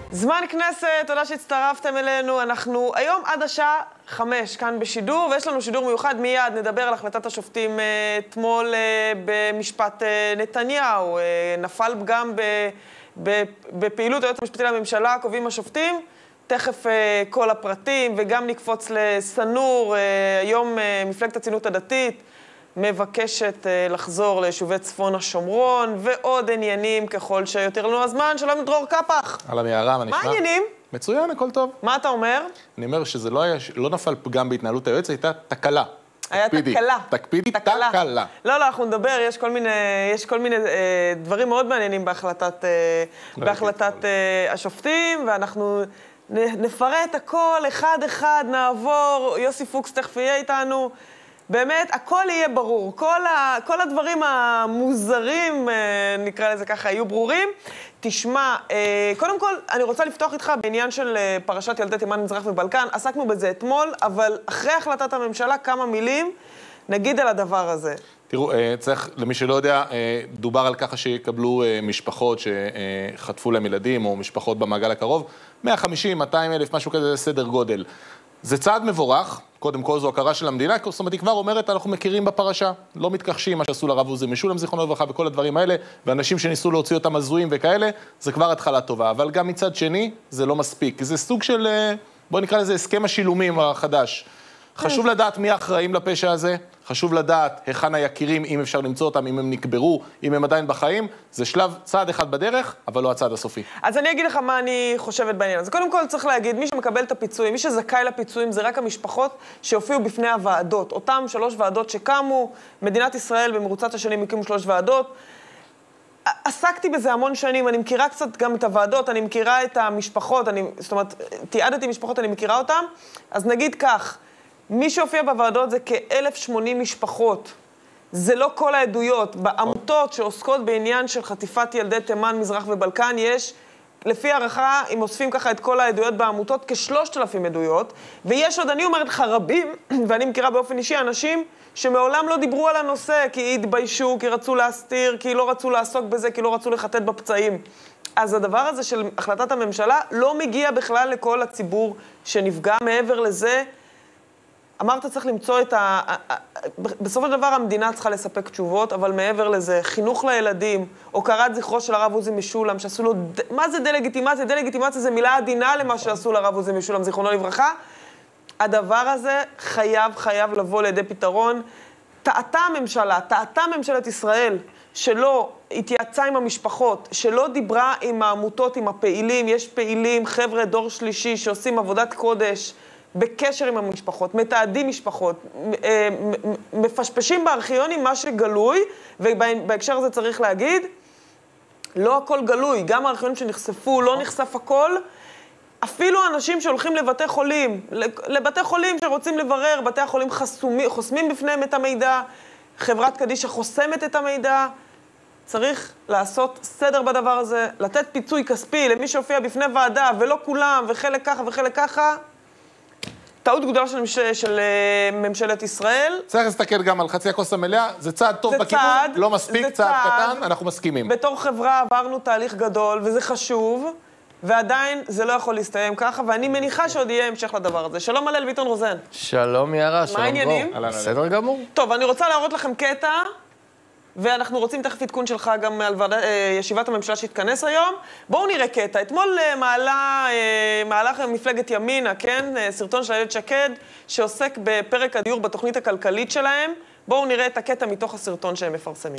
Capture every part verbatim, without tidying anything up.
זמן כנסת, תודה שהצטרפתם אלינו. אנחנו היום עד השעה חמש כאן בשידור, ויש לנו שידור מיוחד. מיד נדבר על החלטת השופטים אתמול במשפט נתניהו. נפל פגם בפעילות היועץ המשפטי לממשלה, קובעים השופטים. תכף כל הפרטים, וגם נקפוץ לסנור. היום מפלגת הציונות הדתית מבקשת לחזור ליישובי צפון השומרון, ועוד עניינים ככל שיותר לנו הזמן. שלום דרור קפח. על המערה, מה נשמע? מה העניינים? מצוין, הכל טוב. מה אתה אומר? אני אומר שזה לא, היה, לא נפל פגם בהתנהלות היועץ, הייתה תקלה. היה תקפידי. תקלה. תקפידי, תקלה. תקלה. לא, לא, אנחנו נדבר, יש כל מיני, יש כל מיני אה, דברים מאוד מעניינים בהחלטת, אה, בהחלטת אה, השופטים, ואנחנו נפרט הכל, אחד אחד, נעבור, יוסי פוקס תכף יהיה איתנו. באמת, הכל יהיה ברור. כל, ה, כל הדברים המוזרים, נקרא לזה ככה, יהיו ברורים. תשמע, קודם כל, אני רוצה לפתוח איתך בעניין של פרשת ילדי תימן, מזרח ובלקן. עסקנו בזה אתמול, אבל אחרי החלטת הממשלה, כמה מילים נגיד על הדבר הזה. תראו, צריך, למי שלא יודע, דובר על ככה שיקבלו משפחות שחטפו להם ילדים, או משפחות במעגל הקרוב, מאה וחמישים, מאתיים אלף, משהו כזה, סדר גודל. זה צעד מבורך, קודם כל זו הכרה של המדינה, זאת אומרת, היא כבר אומרת, אנחנו מכירים בפרשה, לא מתכחשים מה שעשו לרב עוזי משולם, זיכרונו לברכה, וכל הדברים האלה, ואנשים שניסו להוציא אותם הזויים וכאלה, זה כבר התחלה טובה, אבל גם מצד שני, זה לא מספיק. זה סוג של, בוא נקרא לזה, הסכם השילומים החדש. חשוב לדעת מי האחראים לפשע הזה, חשוב לדעת היכן היקירים, אם אפשר למצוא אותם, אם הם נקברו, אם הם עדיין בחיים. זה שלב, צעד אחד בדרך, אבל לא הצעד הסופי. אז אני אגיד לך מה אני חושבת בעניין הזה. קודם כל צריך להגיד, מי שמקבל את הפיצויים, מי שזכאי לפיצויים, זה רק המשפחות שהופיעו בפני הוועדות. אותם שלוש ועדות שקמו, מדינת ישראל במרוצת השנים הקימו שלוש ועדות. עסקתי בזה המון שנים, אני מכירה קצת גם את הוועדות, אני מכירה את המשפחות, אני, זאת אומרת, תיעדתי משפחות, אני מכירה אותם. אז נגיד כך, מי שהופיע בוועדות זה כ-אלף ושמונים משפחות. זה לא כל העדויות. בעמותות שעוסקות בעניין של חטיפת ילדי תימן, מזרח ובלקן, יש, לפי הערכה, אם אוספים ככה את כל העדויות בעמותות, כשלושת אלפים עדויות, ויש עוד, אני אומרת לך, רבים, ואני מכירה באופן אישי, אנשים שמעולם לא דיברו על הנושא, כי התביישו, כי רצו להסתיר, כי לא רצו לעסוק בזה, כי לא רצו לחטט בפצעים. אז הדבר הזה של החלטת הממשלה לא מגיע בכלל לכל הציבור שנפגע. מעבר לזה, אמרת צריך למצוא את ה... בסופו של דבר המדינה צריכה לספק תשובות, אבל מעבר לזה, חינוך לילדים, הוקרת זכרו של הרב עוזי משולם, שעשו לו... מה זה דה-לגיטימציה? דה-לגיטימציה זה מילה עדינה למה שעשו לרב עוזי משולם, זיכרונו לברכה. הדבר הזה חייב, חייב לבוא לידי פתרון. טעתה הממשלה, טעתה ממשלת ישראל, שלא התייעצה עם המשפחות, שלא דיברה עם העמותות, עם הפעילים. יש פעילים, חבר'ה דור שלישי, שעושים עבודת קודש, בקשר עם המשפחות, מתעדים משפחות, מפשפשים בארכיונים מה שגלוי, ובהקשר הזה צריך להגיד, לא הכל גלוי, גם הארכיונים שנחשפו, לא נחשף הכל, אפילו אנשים שהולכים לבתי חולים, לבתי חולים שרוצים לברר, בתי החולים חסומים, חוסמים בפניהם את המידע, חברת קדישא חוסמת את המידע, צריך לעשות סדר בדבר הזה, לתת פיצוי כספי למי שהופיע בפני ועדה, ולא כולם, וחלק ככה וחלק ככה, טעות גדולה של, של, של ממשלת ישראל. צריך להסתכל גם על חצי הכוס המלאה, זה צעד טוב זה בכיוון, צעד, לא מספיק, צעד צעד, קטן, אנחנו מסכימים. בתור חברה עברנו תהליך גדול, וזה חשוב, ועדיין זה לא יכול להסתיים ככה, ואני מניחה שעוד יהיה המשך לדבר הזה. שלום הלל ביטון רוזן. שלום יערה, שלום העניינים? דרור. בסדר גמור. טוב, אני רוצה להראות לכם קטע, ואנחנו רוצים תכף עדכון שלך גם על ועד... ישיבת הממשלה שהתכנס היום. בואו נראה קטע. אתמול מעלה, מעלה מפלגת ימינה, כן? סרטון של איילת שקד, שעוסק בפרק הדיור בתוכנית הכלכלית שלהם. בואו נראה את הקטע מתוך הסרטון שהם מפרסמים.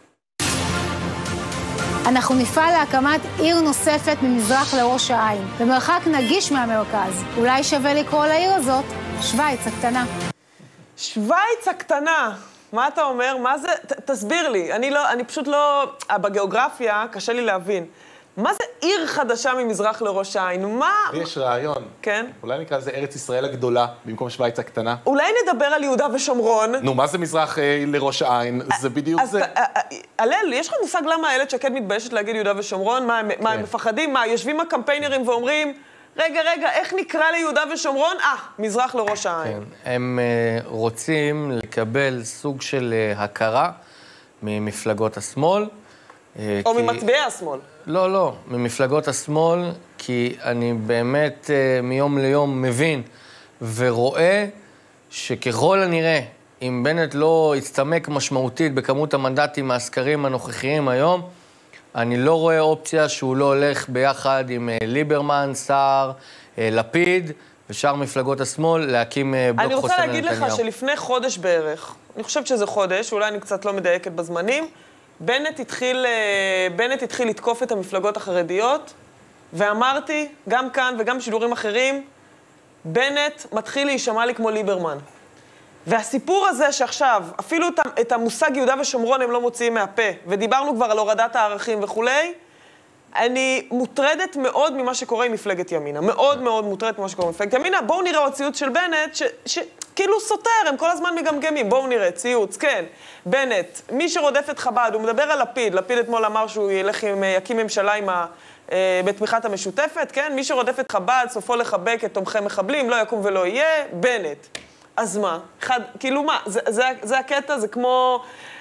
אנחנו נפעל להקמת עיר נוספת ממזרח לראש העין, במרחק נגיש מהמרכז. אולי שווה לקרוא לעיר הזאת שוויץ הקטנה. שוויץ הקטנה. מה אתה אומר? מה זה? ת, תסביר לי. אני לא, אני פשוט לא... בגיאוגרפיה קשה לי להבין. מה זה עיר חדשה ממזרח לראש העין? מה... יש רעיון. כן? אולי נקרא לזה ארץ ישראל הגדולה, במקום שוויץ הקטנה. אולי נדבר על יהודה ושומרון. נו, מה זה מזרח אה, לראש העין? זה בדיוק אז זה. הלל, יש לך מושג למה איילת שקד מתביישת להגיד יהודה ושומרון? מה, כן. מה הם מפחדים? מה, יושבים הקמפיינרים ואומרים... רגע, רגע, איך נקרא ליהודה ושומרון? אה, מזרח לראש העין. כן, הם uh, רוצים לקבל סוג של uh, הכרה ממפלגות השמאל, uh, או כי... ממצביעי השמאל. לא, לא, ממפלגות השמאל, כי אני באמת מיום ליום מבין ורואה שככל הנראה, אם בנט לא יצטמק משמעותית בכמות המנדטים מהסקרים הנוכחיים היום, אני לא רואה אופציה שהוא לא הולך ביחד עם ליברמן, סער, לפיד ושאר מפלגות השמאל להקים בלוק חוסם לנתניהו. אני רוצה להגיד לך שלפני חודש בערך, אני חושבת שזה חודש, אולי אני קצת לא מדייקת בזמנים, בנט התחיל, בנט התחיל לתקוף את המפלגות החרדיות, ואמרתי, גם כאן וגם בשידורים אחרים, בנט מתחיל להישמע לי כמו ליברמן. והסיפור הזה שעכשיו, אפילו את המושג יהודה ושומרון הם לא מוציאים מהפה, ודיברנו כבר על הורדת הערכים וכולי, אני מוטרדת מאוד ממה שקורה עם מפלגת ימינה. מאוד מאוד מוטרדת ממה שקורה עם מפלגת ימינה. בואו נראה עוד ציוץ של בנט, שכאילו סותר, הם כל הזמן מגמגמים. בואו נראה, ציוץ, כן. בנט, מי שרודף את חב"ד, הוא מדבר על לפיד. לפיד אתמול אמר שהוא ילך עם, יקים ממשלה עם ה... בתמיכת המשותפת, כן? מי שרודף את חב"ד, סופו לחבק את תומכי מחבלים, לא יקום ולא יהיה, בנט. אז מה? אחד, כאילו מה? זה, זה, זה הקטע, זה כמו...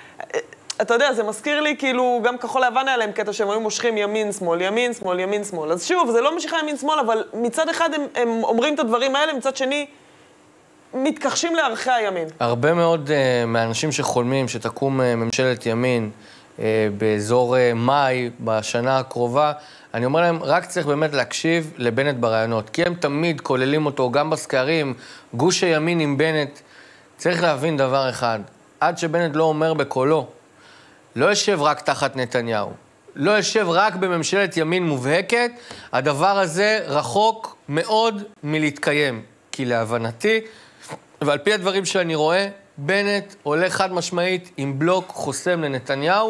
אתה יודע, זה מזכיר לי, כאילו, גם כחול לבן היה להם קטע שהם היו מושכים ימין, שמאל, ימין, שמאל, ימין, שמאל. אז שוב, זה לא משיכה ימין, שמאל, אבל מצד אחד הם, הם אומרים את הדברים האלה, מצד שני, מתכחשים לערכי הימין. הרבה מאוד uh, מהאנשים שחולמים שתקום uh, ממשלת ימין uh, באזור uh, מאי בשנה הקרובה, אני אומר להם, רק צריך באמת להקשיב לבנט ברעיונות, כי הם תמיד כוללים אותו, גם בסקרים, גוש הימין עם בנט. צריך להבין דבר אחד, עד שבנט לא אומר בקולו, לא יושב רק תחת נתניהו, לא יושב רק בממשלת ימין מובהקת, הדבר הזה רחוק מאוד מלהתקיים. כי להבנתי, ועל פי הדברים שאני רואה, בנט הולך חד משמעית עם בלוק חוסם לנתניהו,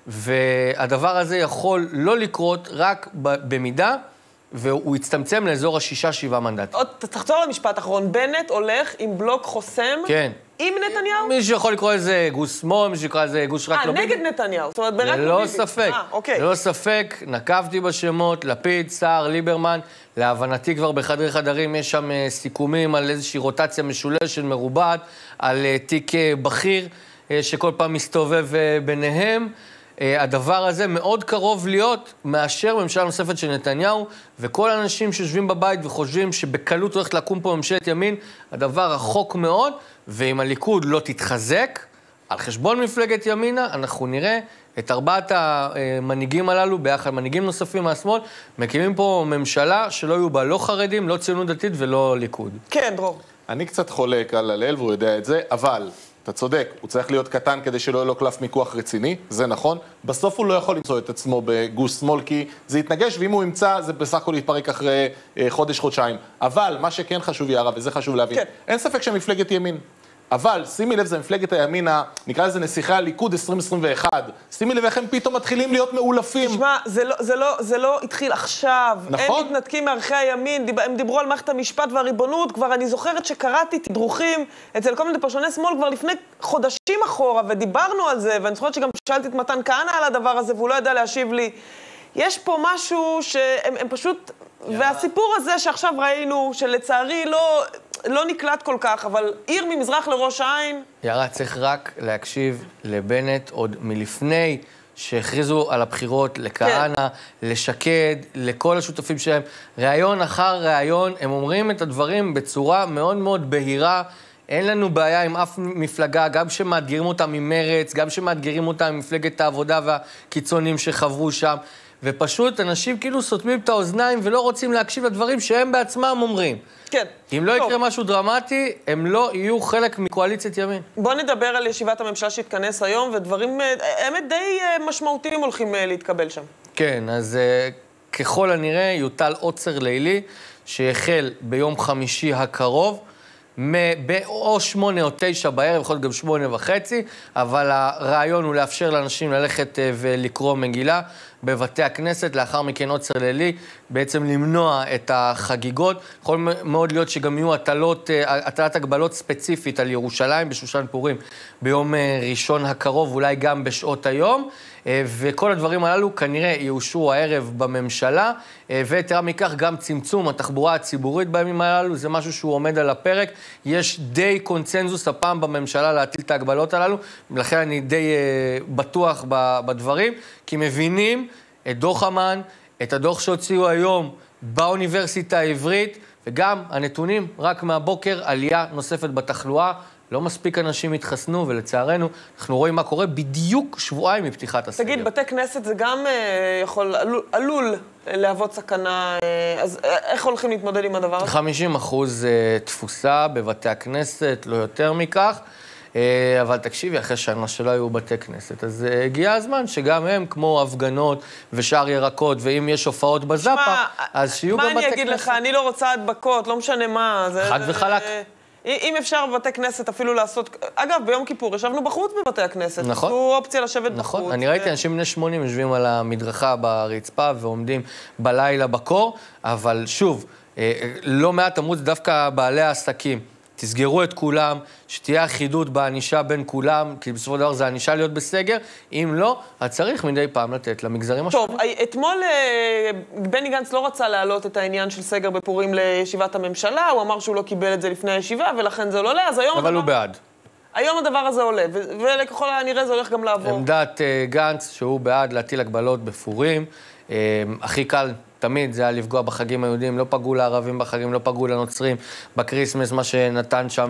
והדבר הזה יכול לא לקרות רק במידה, והוא יצטמצם לאזור השישה, שבעה מנדטים. עוד, תחזור למשפט האחרון, בנט הולך עם בלוק חוסם? כן. עם נתניהו? מי שיכול לקרוא לזה גוש שמאל, מי שיקרא לזה גוש רק לא ביבי. אה, נגד נתניהו, זאת אומרת, ברק לא ביבי. ללא ספק, אה, אוקיי. ללא ספק, נקבתי בשמות, לפיד, סער, ליברמן, להבנתי כבר בחדרי חדרים יש שם סיכומים על איזושהי רוטציה משולשת, מרובעת, על תיק בכיר שכל פעם מסתובב ביניהם. הדבר הזה מאוד קרוב להיות מאשר ממשלה נוספת של נתניהו, וכל האנשים שיושבים בבית וחושבים שבקלות הולכת לקום פה ממשלת ימין, הדבר רחוק מאוד, ואם הליכוד לא תתחזק על חשבון מפלגת ימינה, אנחנו נראה את ארבעת המנהיגים הללו, ביחד מנהיגים נוספים מהשמאל, מקימים פה ממשלה שלא יהיו בה לא חרדים, לא ציונות דתית ולא ליכוד. כן, דרור. אני קצת חולק על הלל והוא יודע את זה, אבל... אתה צודק, הוא צריך להיות קטן כדי שלא יהיה לו קלף מיקוח רציני, זה נכון. בסוף הוא לא יכול למצוא את עצמו בגוש שמאל, כי זה יתנגש, ואם הוא ימצא, זה בסך הכל יתפרק אחרי אה, חודש, חודשיים. אבל מה שכן חשוב יערה, וזה חשוב להבין, כן. אין ספק שמפלגת ימין. אבל, שימי לב, זה מפלגת הימין, נקרא לזה נסיכי הליכוד עשרים עשרים ואחת. שימי לב איך הם פתאום מתחילים להיות מאולפים. תשמע, זה לא, זה לא, זה לא התחיל עכשיו. נכון. הם מתנתקים מערכי הימין, הם דיברו על מערכת המשפט והריבונות, כבר אני זוכרת שקראתי תדרוכים אצל כל מיני פרשני שמאל כבר לפני חודשים אחורה, ודיברנו על זה, ואני זוכרת שגם שאלתי את מתן כהנא על הדבר הזה, והוא לא ידע להשיב לי. יש פה משהו שהם הם פשוט... והסיפור הזה שעכשיו ראינו, שלצערי לא... לא נקלט כל כך, אבל עיר ממזרח לראש העין... יערה, צריך רק להקשיב לבנט עוד מלפני שהכריזו על הבחירות לכהנא, כן. לשקד, לכל השותפים שלהם. ראיון אחר ראיון, הם אומרים את הדברים בצורה מאוד מאוד בהירה. אין לנו בעיה עם אף מפלגה, גם שמאתגרים אותם ממרץ, גם שמאתגרים אותם ממפלגת העבודה והקיצונים שחברו שם. ופשוט אנשים כאילו סותמים את האוזניים ולא רוצים להקשיב לדברים שהם בעצמם אומרים. כן. אם לא יקרה משהו דרמטי, הם לא יהיו חלק מקואליציית ימין. בוא נדבר על ישיבת הממשלה שהתכנס היום, ודברים, האמת, די משמעותיים הולכים להתקבל שם. כן, אז ככל הנראה יוטל עוצר לילי, שיחל ביום חמישי הקרוב, או שמונה או תשע בערב, יכול להיות גם שמונה וחצי, אבל הרעיון הוא לאפשר לאנשים ללכת ולקרוא מגילה בבתי הכנסת, לאחר מכן עוצר לילי, בעצם למנוע את החגיגות. יכול מאוד להיות שגם יהיו הטלות, הטלת הגבלות ספציפית על ירושלים בשושן פורים ביום ראשון הקרוב, אולי גם בשעות היום. וכל הדברים הללו כנראה יאושרו הערב בממשלה, ויתרה מכך גם צמצום התחבורה הציבורית בימים הללו, זה משהו שהוא עומד על הפרק. יש די קונצנזוס הפעם בממשלה להטיל את ההגבלות הללו, ולכן אני די בטוח בדברים, כי מבינים את דוח אמן, את הדוח שהוציאו היום באוניברסיטה העברית, וגם הנתונים רק מהבוקר, עלייה נוספת בתחלואה, לא מספיק אנשים התחסנו, ולצערנו אנחנו רואים מה קורה בדיוק שבועיים מפתיחת הסגר. תגיד, בתי כנסת זה גם אה, יכול, עלול, עלול להוות סכנה, אה, אז איך הולכים להתמודד עם הדבר הזה? חמישים אחוז אה, תפוסה בבתי הכנסת, לא יותר מכך, אה, אבל תקשיבי, אחרי שנה שלא היו בתי כנסת, אז אה, הגיע הזמן שגם הם, כמו הפגנות ושאר ירקות, ואם יש הופעות בזאפה, שמה, אז שיהיו גם בתי כנסת. מה אני אגיד לך? אני לא רוצה הדבקות, לא משנה מה. זה, חד זה, וחלק. אה, אם אפשר בבתי כנסת אפילו לעשות... אגב, ביום כיפור ישבנו בחוץ בבתי הכנסת. נכון. זו אופציה לשבת נכון. בחוץ. אני ראיתי אנשים בני שמונים יושבים על המדרכה ברצפה ועומדים בלילה בקור, אבל שוב, לא מעט אמרו, דווקא בעלי העסקים. תסגרו את כולם, שתהיה אחידות בענישה בין כולם, כי בסופו של דבר זה ענישה להיות בסגר. אם לא, אז צריך מדי פעם לתת למגזרים השונים. טוב, אתמול בני גנץ לא רצה להעלות את העניין של סגר בפורים לישיבת הממשלה, הוא אמר שהוא לא קיבל את זה לפני הישיבה, ולכן זה לא עולה, אז היום... אבל הוא בעד. היום הדבר הזה עולה, ולככל הנראה זה הולך גם לעבור. עמדת גנץ שהוא בעד להטיל הגבלות בפורים, הכי קל תמיד זה היה לפגוע בחגים היהודים, לא פגעו לערבים בחגים, לא פגעו לנוצרים, בקריסמס, מה שנתן שם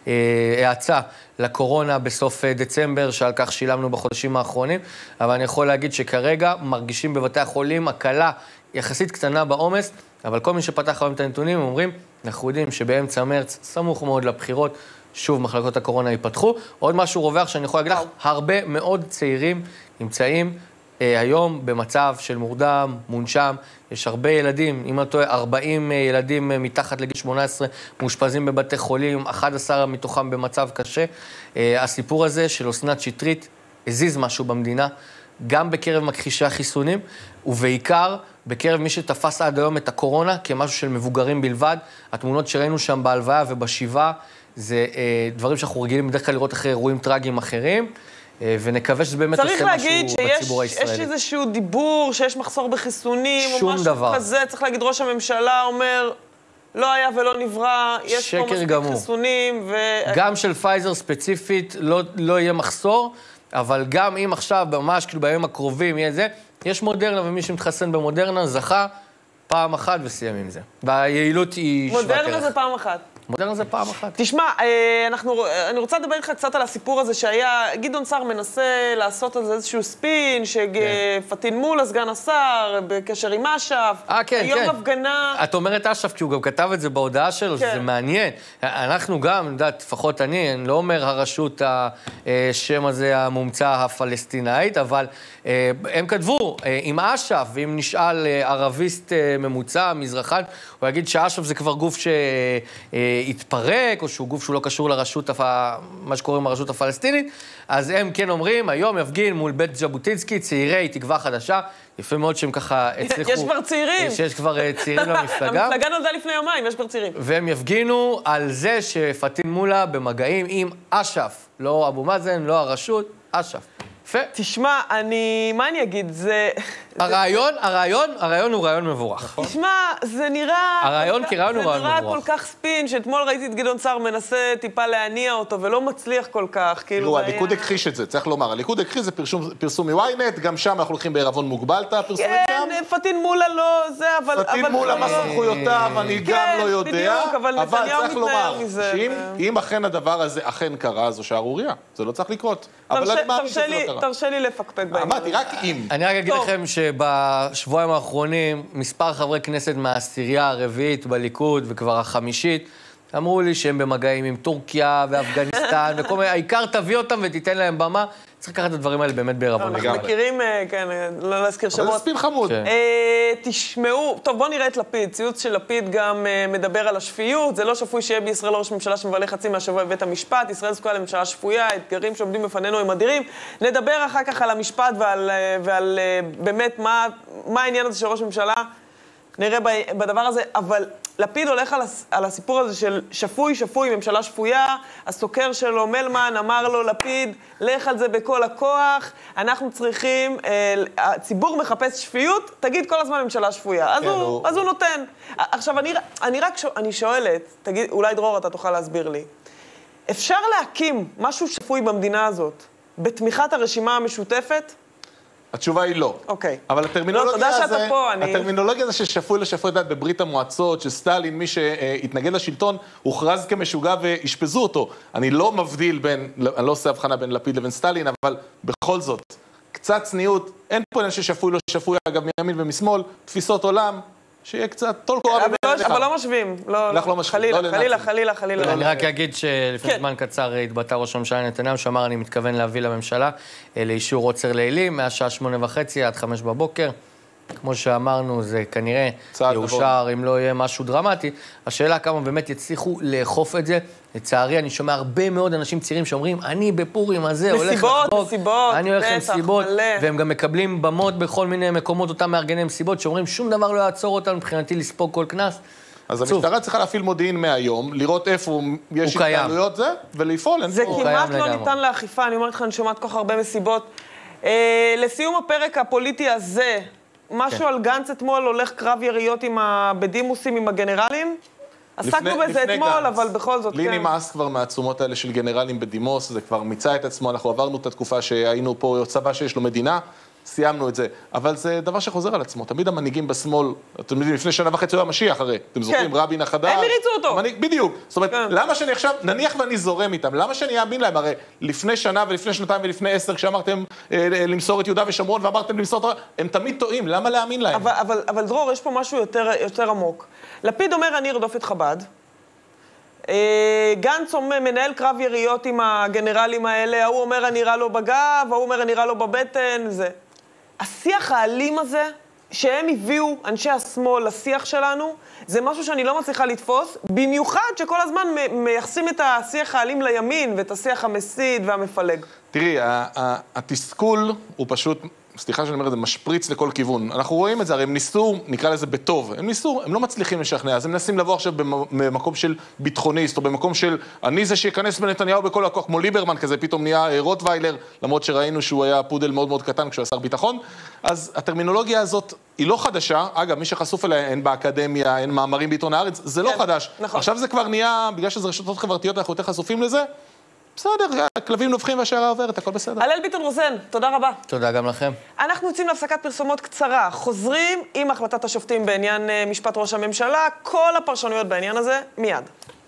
העצה לקורונה בסוף דצמבר, שעל כך שילמנו בחודשים האחרונים, אבל אני יכול להגיד שכרגע מרגישים בבתי החולים הקלה יחסית קטנה בעומס, אבל כל מי שפתח היום את הנתונים אומרים, אנחנו יודעים שבאמצע מרץ, סמוך מאוד לבחירות, שוב מחלקות הקורונה ייפתחו. עוד משהו רווח שאני יכול להגיד לך, הרבה מאוד צעירים נמצאים היום במצב של מורדם, מונשם, יש הרבה ילדים, אם אני טועה, ארבעים ילדים מתחת לגיל שמונה עשרה מאושפזים בבתי חולים, אחד עשר מתוכם במצב קשה. הסיפור הזה של אסנת שטרית הזיז משהו במדינה, גם בקרב מכחישי החיסונים, ובעיקר בקרב מי שתפס עד היום את הקורונה, כמשהו של מבוגרים בלבד. התמונות שראינו שם בהלוויה ובשבעה, זה דברים שאנחנו רגילים בדרך כלל לראות אחרי אירועים טרגיים אחרים, ונקווה שזה באמת עושה משהו בציבור הישראלי. צריך להגיד שיש איזשהו דיבור, שיש מחסור בחיסונים, או משהו דבר. כזה. צריך להגיד, ראש הממשלה אומר, לא היה ולא נברא, יש פה מספיק גמור. חיסונים. ו... גם של פייזר ספציפית לא, לא יהיה מחסור, אבל גם אם עכשיו, ממש כאילו בימים הקרובים יהיה זה, יש מודרנה, ומי שמתחסן במודרנה זכה פעם אחת וסיים עם זה. והיעילות היא שוות ערך. מודרנה זה פעם אחת. מודרנה זה פעם אחת. תשמע, אנחנו, אני רוצה לדבר איתך קצת על הסיפור הזה שהיה, גדעון סער מנסה לעשות על זה איזשהו ספין, שפטין מולא, סגן השר, בקשר עם אש"ף. אה, כן, היום כן. הפגנה... את אומרת אש"ף, כי הוא גם כתב את זה בהודעה שלו, שזה מעניין. אנחנו גם, יודעת, לפחות אני, אני לא אומר הרשות, השם הזה המומצא הפלסטינאית, אבל הם כתבו, עם אש"ף, ואם נשאל ערביסט ממוצע, מזרחן, הוא יגיד שאש"ף זה כבר גוף ש... התפרק, או שהוא גוף שהוא לא קשור לרשות, מה שקוראים הרשות הפלסטינית, אז הם כן אומרים, היום יפגין מול בית ז'בוטינסקי, צעירי תקווה חדשה, יפה מאוד שהם ככה הצליחו... יש כבר צעירים. שיש כבר צעירים במפלגה. המפלגה נולדה לפני יומיים, יש כבר צעירים. והם יפגינו על זה שפטין מולא במגעים עם אש"ף, לא אבו מאזן, לא הרשות, אש"ף. תשמע, אני... מה אני אגיד? זה... הרעיון, הרעיון, הרעיון הוא רעיון מבורך. תשמע, זה נראה... הרעיון כרעיון הוא רעיון מבורך. זה נראה כל כך ספין, שאתמול ראיתי את גדעון סער מנסה טיפה להניע אותו, ולא מצליח כל כך, כאילו... תראו, הליכוד הכחיש את זה, צריך לומר. הליכוד הכחיש, זה פרסום מ-ynet, גם שם אנחנו הולכים בערבון מוגבל את הפרסומים שם. כן, פטין מולא לא, זה, אבל... פטין מולא מה סמכויותיו, אני גם לא יודע. אבל צריך לומר, שאם אכן הדבר הזה אכן קרה, זו שערוריה. זה לא צריך לקרות. תרשה לי לפקפק בעניין. אמרתי, רק אם. אני רק אגיד לכם שבשבועיים האחרונים, מספר חברי כנסת מהעשירייה הרביעית בליכוד, וכבר החמישית, אמרו לי שהם במגעים עם טורקיה ואפגניסטן, וכל מיני, העיקר תביא אותם ותיתן להם במה. צריך לקחת את הדברים האלה באמת בערבון. אנחנו מכירים, כן, לא להזכיר שמות. זה ספין חמוד. תשמעו, טוב, בואו נראה את לפיד. ציוץ של לפיד גם מדבר על השפיות. זה לא שפוי שיהיה בישראל ראש ממשלה שמבלה חצי מהשבוע בבית המשפט. ישראל זקוקה לממשלה שפויה, האתגרים שעומדים בפנינו הם אדירים. נדבר אחר כך על המשפט ועל באמת מה העניין הזה של ראש ממשלה. נראה בדבר הזה, אבל לפיד הולך על, הס, על הסיפור הזה של שפוי, שפוי, ממשלה שפויה, הסוקר שלו, מלמן, אמר לו, לפיד, לך על זה בכל הכוח, אנחנו צריכים, אה, הציבור מחפש שפיות, תגיד כל הזמן ממשלה שפויה. אז, כן, הוא, הוא... אז הוא נותן. עכשיו, אני, אני רק שואל, אני שואלת, תגיד, אולי דרור, אתה תוכל להסביר לי, אפשר להקים משהו שפוי במדינה הזאת, בתמיכת הרשימה המשותפת? התשובה היא לא. אוקיי. אבל הטרמינולוגיה לא, הזה, פה, אני... הטרמינולוגיה הזה ששפוי לשפוי דת בברית המועצות, שסטלין, מי שהתנגד לשלטון, הוכרז כמשוגע והשפזו אותו. אני לא מבדיל בין, אני לא עושה הבחנה בין לפיד לבין סטלין, אבל בכל זאת, קצת צניעות, אין פה עניין ששפוי לא שפוי, אגב, מימין ומשמאל, תפיסות עולם, שיהיה קצת טול קורה בבין עליך. אבל לא משווים. אנחנו לא משווים. חלילה, חלילה, חלילה, חלילה. אני רק אגיד שלפני זמן קצר התבטא ראש הממשלה נתניהו, שאמר אני מתכוון להביא לממשלה לאישור עוצר לילי, מהשעה שמונה וחצי עד חמש בבוקר. כמו שאמרנו, זה כנראה יאושר אם לא יהיה משהו דרמטי. השאלה כמה באמת יצליחו לאכוף את זה. לצערי, אני שומע הרבה מאוד אנשים צעירים שאומרים, אני בפורים הזה הולך לחגוג. מסיבות, מסיבות, אני הולך למסיבות, והם גם מקבלים במות בכל מיני מקומות, אותם מארגני מסיבות, שאומרים, שום דבר לא יעצור אותנו מבחינתי לספוג כל כנס. אז המשטרה צריכה להפעיל מודיעין מהיום, לראות איפה יש התנהלויות זה, ולפעול. זה כמעט לא ניתן לאכיפה, אני אומרת לך, אני שומעת כל כך הרבה מסיבות. לסיום הפרק הפוליטי הזה, משהו על גנץ אתמול, הולך קרב יריות בדימוסים עם הגנרלים? עסקנו בזה אתמול, אבל בכל זאת, כן. לי נמאס כבר מהעצומות האלה של גנרלים בדימוס, זה כבר מיצה את עצמו, אנחנו עברנו את התקופה שהיינו פה צבא שיש לו מדינה, סיימנו את זה, אבל זה דבר שחוזר על עצמו, תמיד המנהיגים בשמאל, אתם יודעים, לפני שנה וחצי הוא המשיח הרי, אתם זוכרים, רבין החדש. הם הריצו אותו. בדיוק, זאת אומרת, למה שאני עכשיו, נניח ואני זורם איתם, למה שאני אאמין להם? הרי לפני שנה ולפני שנתיים ולפני עשר, כשאמרתם למסור את יהודה ושומרון ואמרתם למסור את... הם תמיד טועים, למה להאמין להם? אבל דרור, יש פה משהו יותר עמוק. לפיד אומר, אני ארדוף את חב"ד. גנץ מנהל קרב יריות עם הגנרלים האלה, הוא אומר, אני נראה לו בגב, הוא אומר, אני נראה לו בבטן, זה. השיח האלים הזה, שהם הביאו אנשי השמאל לשיח שלנו, זה משהו שאני לא מצליחה לתפוס, במיוחד שכל הזמן מייחסים את השיח האלים לימין, ואת השיח המסית והמפלג. תראי, התסכול הוא פשוט, סליחה שאני אומר את זה, משפריץ לכל כיוון. אנחנו רואים את זה, הרי הם ניסו, נקרא לזה בטוב, הם ניסו, הם לא מצליחים לשכנע, אז הם מנסים לבוא עכשיו במקום של ביטחוניסט, או במקום של אני זה שיכנס בנתניהו בכל הכוח, כמו ליברמן כזה, פתאום נהיה רוטוויילר, למרות שראינו שהוא היה פודל מאוד מאוד קטן כשהוא שר ביטחון. אז הטרמינולוגיה הזאת היא לא חדשה, אגב, מי שחשוף אליה, אין באקדמיה, אין מאמרים בעיתון הארץ, זה לא חדש. עכשיו זה כבר נהיה, בגלל שזה רשתות חברתיות, אנחנו יותר חשופים לזה. בסדר, הכלבים נובחים והשערה עוברת, הכל בסדר. הלל ביטון רוזן, תודה רבה. תודה גם לכם. אנחנו יוצאים להפסקת פרסומות קצרה, חוזרים עם החלטת השופטים בעניין משפט ראש הממשלה, כל הפרשנויות בעניין הזה, מיד.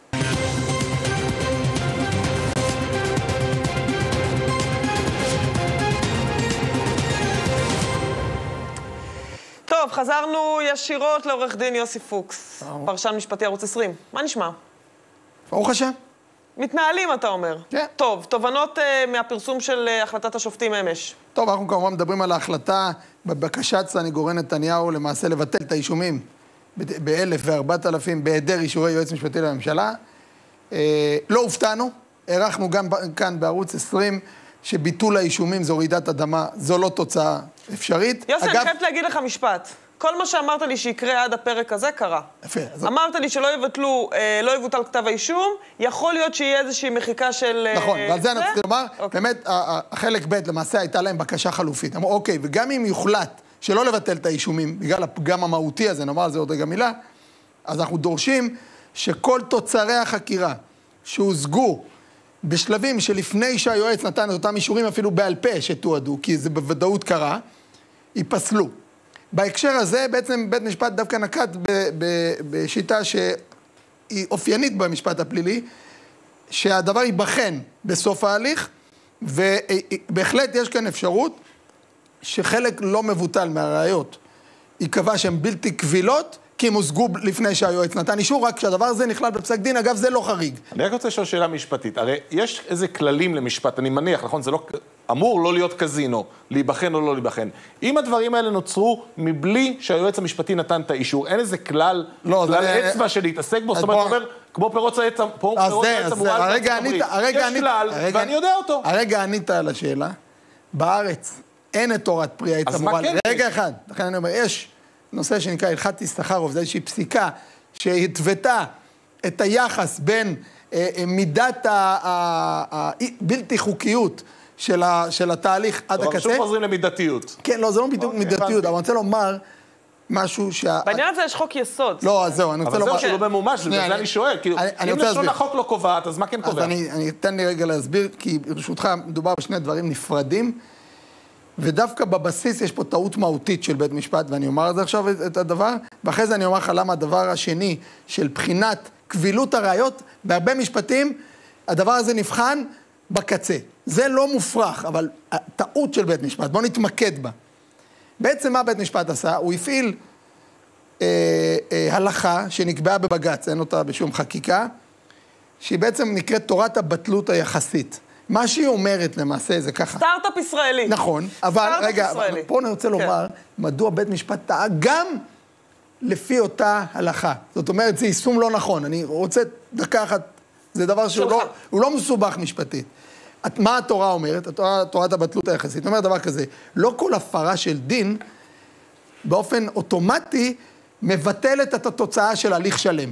טוב, חזרנו ישירות לעורך דין יוסי פוקס, פרשן משפטי ערוץ עשרים. מה נשמע? ברוך השם. מתנהלים, אתה אומר. כן. טוב, תובנות uh, מהפרסום של uh, החלטת השופטים אמש. טוב, אנחנו כמובן מדברים על ההחלטה בבקשת סניגורי נתניהו למעשה לבטל את האישומים ב-אלף וארבעת אלפים בהיעדר אישורי יועץ משפטי לממשלה. אה, לא הופתענו, ערכנו גם כאן בערוץ עשרים שביטול האישומים זו רעידת אדמה, זו לא תוצאה אפשרית. יוסי, אגב... אני חייבת להגיד לך משפט. כל מה שאמרת לי שיקרה עד הפרק הזה קרה. יפה. אז... אמרת לי שלא יבטלו, אה, לא יבוטל כתב האישום, יכול להיות שיהיה איזושהי מחיקה של... נכון, ועל זה אני רוצה לומר, אוקיי. באמת, החלק ב' למעשה הייתה להם בקשה חלופית. אמרו, אוקיי, וגם אם יוחלט שלא לבטל את האישומים, בגלל הפגם המהותי הזה, נאמר על זה עוד רגע מילה, אז אנחנו דורשים שכל תוצרי החקירה שהושגו בשלבים שלפני שהיועץ נתן את אותם אישורים אפילו בעל פה שתועדו, כי זה בוודאות קרה, ייפסלו. בהקשר הזה בעצם בית משפט דווקא נקט ב- ב- בשיטה שהיא אופיינית במשפט הפלילי, שהדבר ייבחן בסוף ההליך, ובהחלט יש כאן אפשרות שחלק לא מבוטל מהראיות יקבע שהן בלתי קבילות, כי הם הושגו לפני שהיועץ נתן אישור, רק שהדבר הזה נכלל בפסק דין, אגב זה לא חריג. אני רק רוצה לשאול שאלה משפטית, הרי יש איזה כללים למשפט, אני מניח, נכון, זה לא, אמור לא להיות קזינו, להיבחן או לא להיבחן. אם הדברים האלה נוצרו מבלי שהיועץ המשפטי נתן את האישור, אין איזה כלל, לא, כלל זה... אצבע שלהתעסק בו, זאת אומרת, הוא אומר, כמו פירות העץ המורל בארצות הברית, יש כלל, ואני יודע אותו. הרגע ענית על השאלה, בארץ אין את תורת פרי העץ המורל. רגע אחד, לכן אני אומר, יש נושא שנקרא הלכת יששכרוב, זה איזושהי פסיקה שהתוותה את היחס בין אה, מידת הבלתי חוקיות של, ה, של התהליך עד הקצה. שוב חוזרים למידתיות. כן, לא, זה לא בדיוק מידתיות, אבל אני רוצה לומר משהו שה... בעניין הזה יש חוק יסוד. לא, אז זהו, אני רוצה לומר... אבל זהו שלא ממומש, בגלל אני שואל, כאילו, אם לשון החוק לא קובעת, אז מה כן קובע? אז אני אתן לי רגע להסביר, כי ברשותך מדובר בשני דברים נפרדים, ודווקא בבסיס יש פה טעות מהותית של בית משפט, ואני אומר את זה עכשיו את הדבר, ואחרי זה אני אומר לך למה הדבר השני של בחינת קבילות הראיות, בהרבה משפטים הדבר הזה נבחן בקצה. זה לא מופרך, אבל הטעות של בית משפט, בוא נתמקד בה. בעצם מה בית משפט עשה? הוא הפעיל אה, אה, הלכה שנקבעה בבג"ץ, אין אותה בשום חקיקה, שהיא בעצם נקראת תורת הבטלות היחסית. מה שהיא אומרת למעשה זה ככה. סטארט-אפ ישראלי. נכון, אבל רגע, ישראלי. פה אני רוצה לומר, מדוע בית משפט טעה גם לפי אותה הלכה. זאת אומרת, זה יישום לא נכון. אני רוצה דקה אחת, זה דבר שהוא לא, הוא לא מסובך משפטית. מה התורה אומרת? התורה, תורת הבטלות היחסית. אומרת דבר כזה, לא כל הפרה של דין, באופן אוטומטי, מבטלת את התוצאה של הליך שלם.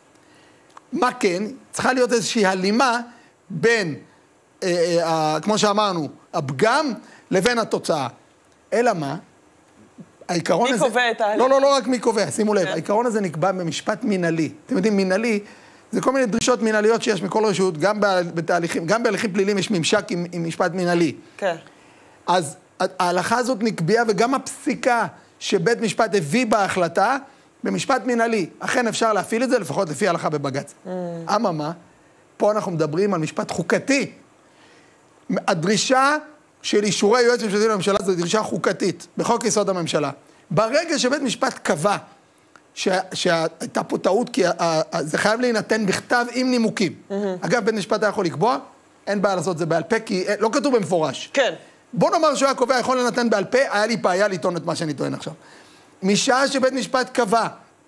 מה כן? צריכה להיות איזושהי הלימה בין, אה, אה, כמו שאמרנו, הפגם לבין התוצאה. אלא מה? העיקרון מי הזה... מי קובע את ההליך? לא, לא, לא רק מי קובע, שימו לב. העיקרון הזה נקבע במשפט מנהלי. אתם יודעים, מנהלי, זה כל מיני דרישות מנהליות שיש מכל רשות, גם בתהליכים, גם בהליכים פליליים יש ממשק עם, עם משפט מנהלי. כן. אז ההלכה הזאת נקבעה, וגם הפסיקה שבית משפט הביא בהחלטה, במשפט מנהלי. אכן אפשר להפעיל את זה, לפחות לפי ההלכה בבג"ץ. Mm. אממה, פה אנחנו מדברים על משפט חוקתי. הדרישה של אישורי יועץ משפטי לממשלה זו דרישה חוקתית, בחוק יסוד הממשלה. ברגע שבית משפט קבע שהייתה פה טעות, כי זה חייב להינתן בכתב עם נימוקים. אגב, בית משפט היה יכול לקבוע, אין בעיה לעשות זה בעל פה, כי לא כתוב במפורש. כן. בוא נאמר שהוא היה קובע, יכול לנתן בעל פה, היה לי בעיה לטעון את מה שאני טוען עכשיו. משעה שבית משפט קבע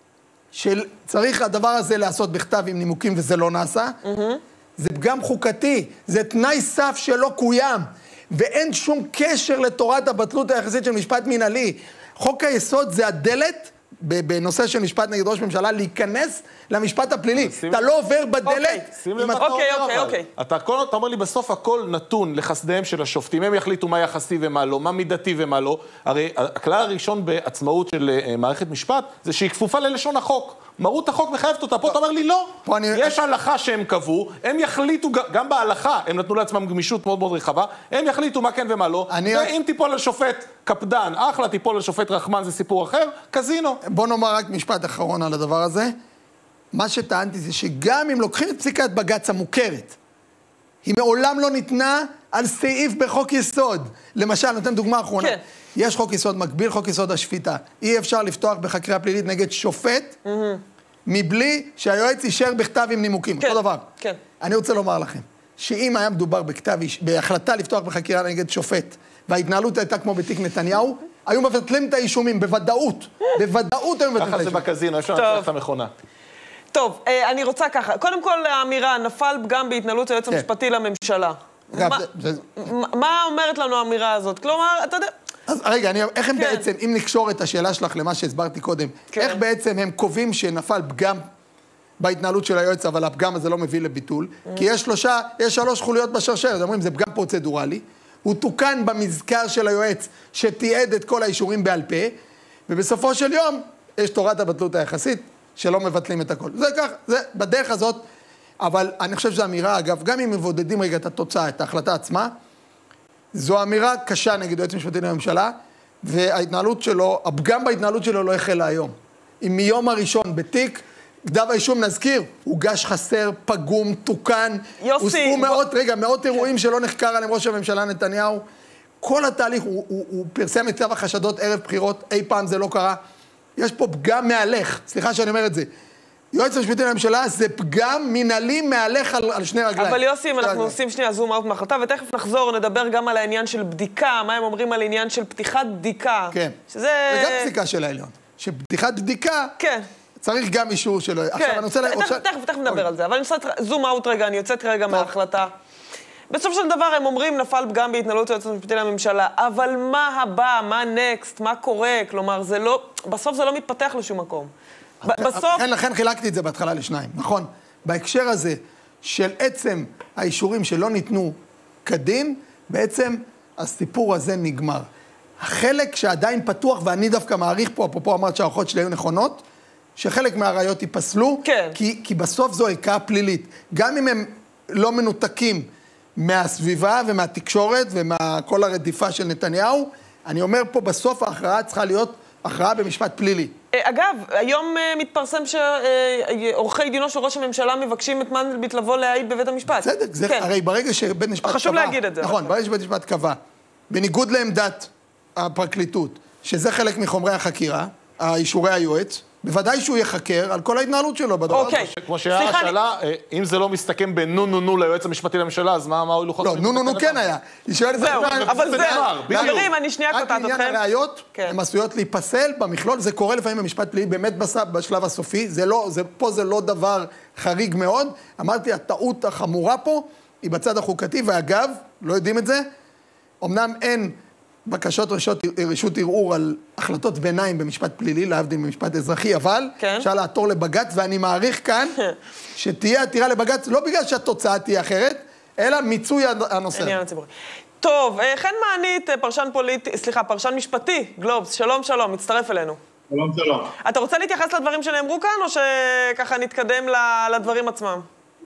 שצריך הדבר הזה לעשות בכתב עם נימוקים וזה לא נעשה, זה פגם חוקתי, זה תנאי סף שלא קוים, ואין שום קשר לתורת הבטלות היחסית של משפט מנהלי. חוק היסוד זה הדלת, בנושא של משפט נגד ראש ממשלה, להיכנס למשפט הפלילי. אתה לא עובר בדלת. אוקיי, אוקיי, אוקיי. אתה אומר לי, בסוף הכל נתון לחסדיהם של השופטים, הם יחליטו מה יחסי ומה לא, מה מידתי ומה לא. הרי הכלל הראשון בעצמאות של מערכת משפט, זה שהיא כפופה ללשון החוק. מרות החוק מחייבת אותה. פה אתה אומר לי, לא. יש הלכה שהם קבעו, הם יחליטו, גם בהלכה, הם נתנו לעצמם גמישות מאוד מאוד רחבה, הם יחליטו מה כן ומה לא. ואם תיפול על שופט קפדן, אחלה, תיפול על שופט רחמן, זה סיפור אחר, קזינו. בוא נאמר רק משפט אחרון על הדבר הזה. מה שטענתי זה שגם אם לוקחים את פסיקת בג"ץ המוכרת, היא מעולם לא ניתנה על סעיף בחוק יסוד. למשל, נותן דוגמה אחרונה. כן. יש חוק יסוד מקביל, חוק יסוד השפיטה. אי אפשר לפתוח בחקירה פלילית נגד שופט, mm-hmm. מבלי שהיועץ יישר בכתב עם נימוקים. כן, אותו דבר. כן. אני רוצה לומר לכם, שאם היה מדובר בכתב, בהחלטה לפתוח בחקירה נגד שופט, וההתנהלות הייתה כמו בתיק נתניהו, היו מבטלים את האישומים, בוודאות. בוודאות היו מבטלים את האישומים. ככה זה בקזינו, אפשר להצליח את המכונה. טוב, אני רוצה ככה. קודם כל, האמירה, נפל פגם בהתנהלות היועץ המשפטי לממשלה. מה אומרת לנו האמירה הזאת? כלומר, אתה יודע... אז רגע, אני, איך הם כן. בעצם, אם נקשור את השאלה שלך למה שהסברתי קודם, כן. איך בעצם הם קובעים שנפל פגם בהתנהלות של היועץ, אבל הפגם הזה לא מביא לביטול? Mm. כי יש שלושה, יש שלוש חוליות בשרשרת, אומרים, זה פגם פרוצדורלי, הוא תוקן במזכר של היועץ שתיעד את כל האישורים בעל פה, ובסופו של יום יש תורת הבטלות היחסית, שלא מבטלים את הכל. זה כך, זה בדרך הזאת, אבל אני חושב שזו אמירה, אגב, גם אם מבודדים רגע את התוצאה, את ההחלטה עצמה, זו אמירה קשה נגד היועץ המשפטי לממשלה, וההתנהלות שלו, הפגם בהתנהלות שלו לא החלה היום. אם מיום הראשון בתיק, כתב האישום נזכיר, הוגש חסר, פגום, תוקן, הוספו מאות, רגע, מאות אירועים שלא נחקר עליהם ראש הממשלה נתניהו, כל התהליך, הוא, הוא, הוא פרסם את כתב החשדות ערב בחירות, אי פעם זה לא קרה, יש פה פגם מהלך, סליחה שאני אומר את זה, יועץ המשפטי לממשלה זה פגם מנהלי מהלך על, על שני רגליים. אבל יוסי, אם אנחנו עושים שנייה זום אאוט מהחלטה, ותכף נחזור, נדבר גם על העניין של בדיקה, מה הם אומרים על עניין של פתיחת בדיקה. כן, שזה... וגם פסיקה של העליון, שפתיחת בדיקה, כן. צריך גם אישור שלו. כן, תכף, תכף, תכף נדבר על זה, אבל אני עושה זום אאוט רגע, אני יוצאת רגע מההחלטה. בסוף של דבר הם אומרים, נפל פגם בהתנהלות היועץ המשפטי לממשלה, אבל מה הבא, מה נקסט, מה קורה? כלומר, זה לא, בסוף זה לא מתפתח לשום מקום. בסוף... לכן, לכן חילקתי את זה בהתחלה לשניים, נכון? בהקשר הזה של עצם האישורים שלא ניתנו כדין, בעצם הסיפור הזה נגמר. החלק שעדיין פתוח, ואני דווקא מעריך פה, אפרופו אמרת שהערכות שלי היו נכונות, שחלק מהראיות ייפסלו, כן. כי, כי בסוף זו ערכה פלילית. גם אם הם לא מנותקים מהסביבה ומהתקשורת ומכל הרדיפה של נתניהו, אני אומר פה בסוף ההכרעה צריכה להיות הכרעה במשפט פלילי. אגב, היום מתפרסם שעורכי דינו של ראש הממשלה מבקשים את מנדלבליט לבוא להעיד בבית המשפט. צדק, זה כן. הרי ברגע שבית משפט קבע... חשוב להגיד את זה. נכון, ברגע שבית משפט קבע, בניגוד לעמדת הפרקליטות, שזה חלק מחומרי החקירה, האישורי היועץ, בוודאי שהוא יחקר על כל ההתנהלות שלו בדבר הזה. אוקיי. כמו שהיה השאלה, אם זה לא מסתכם בנו נו נו ליועץ המשפטי לממשלה, אז מה הוא לוחות? לא, נו נו נו כן היה. זהו, אבל זהו. חברים, אני שנייה קוטעת אתכם. רק לעניין הראיות, הן עשויות להיפסל במכלול, זה קורה לפעמים במשפט פלילי, באמת בשלב הסופי, פה זה לא דבר חריג מאוד. אמרתי, הטעות החמורה פה היא בצד החוקתי, ואגב, לא יודעים את זה, אמנם אין בקשות רשות, רשות ערעור על החלטות ביניים במשפט פלילי, להבדיל במשפט אזרחי, אבל כן. אפשר לעתור לבגץ, ואני מעריך כאן שתהיה עתירה לבגץ, לא בגלל שהתוצאה תהיה אחרת, אלא מיצוי הנושא. עניין הציבורי. טוב, חן מענית, פרשן פוליטי, סליחה, פרשן משפטי, גלובס, שלום שלום, מצטרף אלינו. שלום שלום. אתה רוצה להתייחס לדברים שנאמרו כאן, או שככה נתקדם לדברים עצמם?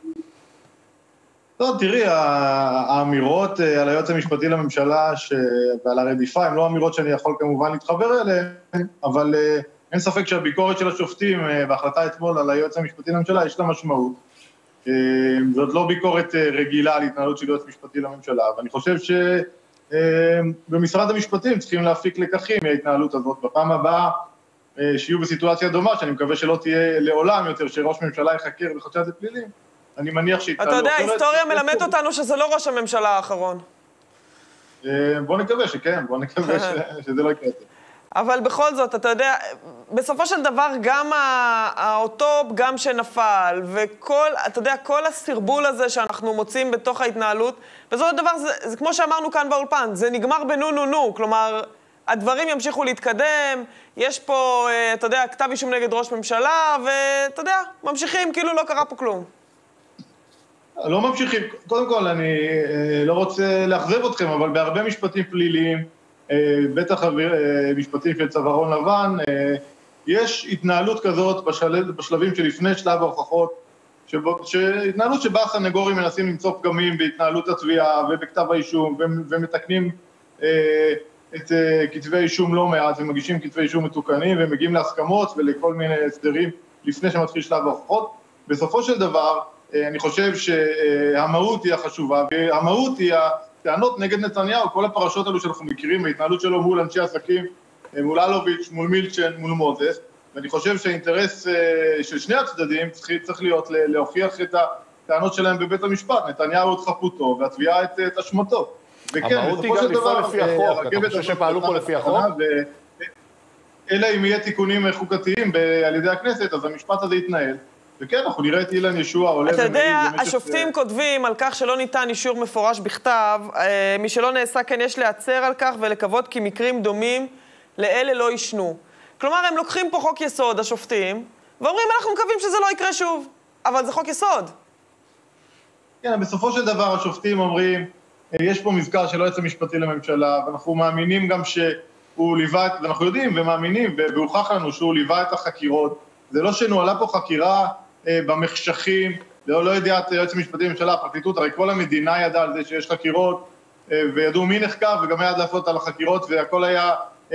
לא, תראי, האמירות על היועץ המשפטי לממשלה ועל הרדיפה הן לא אמירות שאני יכול כמובן להתחבר אליהן, אבל אין ספק שהביקורת של השופטים בהחלטה אתמול על היועץ המשפטי לממשלה יש לה משמעות. זאת לא ביקורת רגילה על התנהלות של יועץ משפטי לממשלה, ואני חושב שבמשרד המשפטים צריכים להפיק לקחים מההתנהלות הזאת. בפעם הבאה שיהיו בסיטואציה דומה, שאני מקווה שלא תהיה לעולם יותר שראש ממשלה יחקר בחשד לפלילים, אני מניח שהתנהלו... אתה יודע, ההיסטוריה מלמדת אותנו שזה לא ראש הממשלה האחרון. בוא נקווה שכן, בוא נקווה שזה לא יקרה. אבל בכל זאת, אתה יודע, בסופו של דבר גם האותו פגם שנפל, וכל, אתה יודע, כל הסרבול הזה שאנחנו מוצאים בתוך ההתנהלות, בסופו של דבר, זה, זה כמו שאמרנו כאן באולפן, זה נגמר בנו נו נו, כלומר, הדברים ימשיכו להתקדם, יש פה, אתה יודע, כתב אישום נגד ראש ממשלה, ואתה יודע, ממשיכים, כאילו לא קרה פה כלום. לא ממשיכים. קודם כל, אני לא רוצה לאכזב אתכם, אבל בהרבה משפטים פליליים, בטח משפטים של צווארון לבן, יש התנהלות כזאת בשלבים שלפני שלב ההוכחות, התנהלות שבה הסנגורים מנסים למצוא פגמים בהתנהלות התביעה ובכתב האישום, ומתקנים את כתבי האישום לא מעט, ומגישים כתבי אישום מתוקנים, ומגיעים להסכמות ולכל מיני הסדרים לפני שמתחיל שלב ההוכחות. בסופו של דבר, אני חושב שהמהות היא החשובה, והמהות היא הטענות נגד נתניהו, כל הפרשות האלו שאנחנו מכירים, ההתנהלות שלו מול אנשי עסקים, מול אלוביץ', מול מילצ'ן, מול מוזס, ואני חושב שהאינטרס של שני הצדדים צריך, צריך להיות להוכיח את הטענות שלהם בבית המשפט, נתניהו את חפותו והתביעה את, את אשמתו. וכן, המהות היא גם לפעול לפי החוק, אתה חושב שפעלו פה לפי החוק? אלא אם יהיה תיקונים חוקתיים על ידי הכנסת, אז המשפט הזה יתנהל. וכן, אנחנו נראה את אילן ישוע עולה... אתה יודע, השופטים כותבים על כך שלא ניתן אישור מפורש בכתב, מי שלא נעשה כן יש להצר על כך ולקוות כי מקרים דומים לאלה לא ישנו. כלומר, הם לוקחים פה חוק יסוד, השופטים, ואומרים, אנחנו מקווים שזה לא יקרה שוב. אבל זה חוק יסוד. כן, בסופו של דבר השופטים אומרים, יש פה מזכר של היועץ המשפטי לממשלה, ואנחנו מאמינים גם שהוא ליווה את... ואנחנו יודעים ומאמינים, והוכח לנו שהוא ליווה את החקירות. זה לא שנועלה פה חקירה במחשכים, לא, לא ידיעת היועץ המשפטי לממשלה, הפרקליטות, הרי כל המדינה ידעה על זה שיש חקירות, וידעו מי נחקר, וגם היה לעשות על החקירות, והכל היה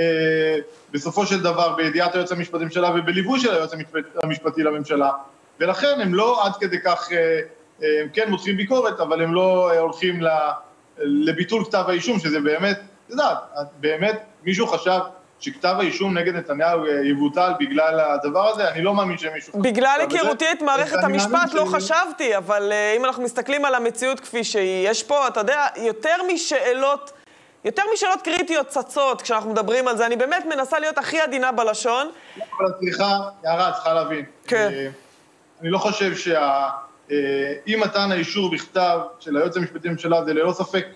בסופו של דבר בידיעת היועץ המשפטי לממשלה, ובליווי של היועץ המשפטי לממשלה, ולכן הם לא עד כדי כך, הם כן מותחים ביקורת, אבל הם לא הולכים לביטול כתב האישום, שזה באמת, אתה יודע, באמת מישהו חשב, שכתב האישום נגד נתניהו יבוטל בגלל הדבר הזה, אני לא מאמין שמישהו... בגלל היכרותי את מערכת המשפט לא חשבתי, אבל אם אנחנו מסתכלים על המציאות כפי שהיא, יש פה, אתה יודע, יותר משאלות, יותר משאלות קריטיות צצות כשאנחנו מדברים על זה, אני באמת מנסה להיות הכי עדינה בלשון. אבל צריכה, יערה, צריכה להבין. כן. אני לא חושב אם מתן האישור בכתב של היועץ המשפטי לממשלה, זה ללא ספק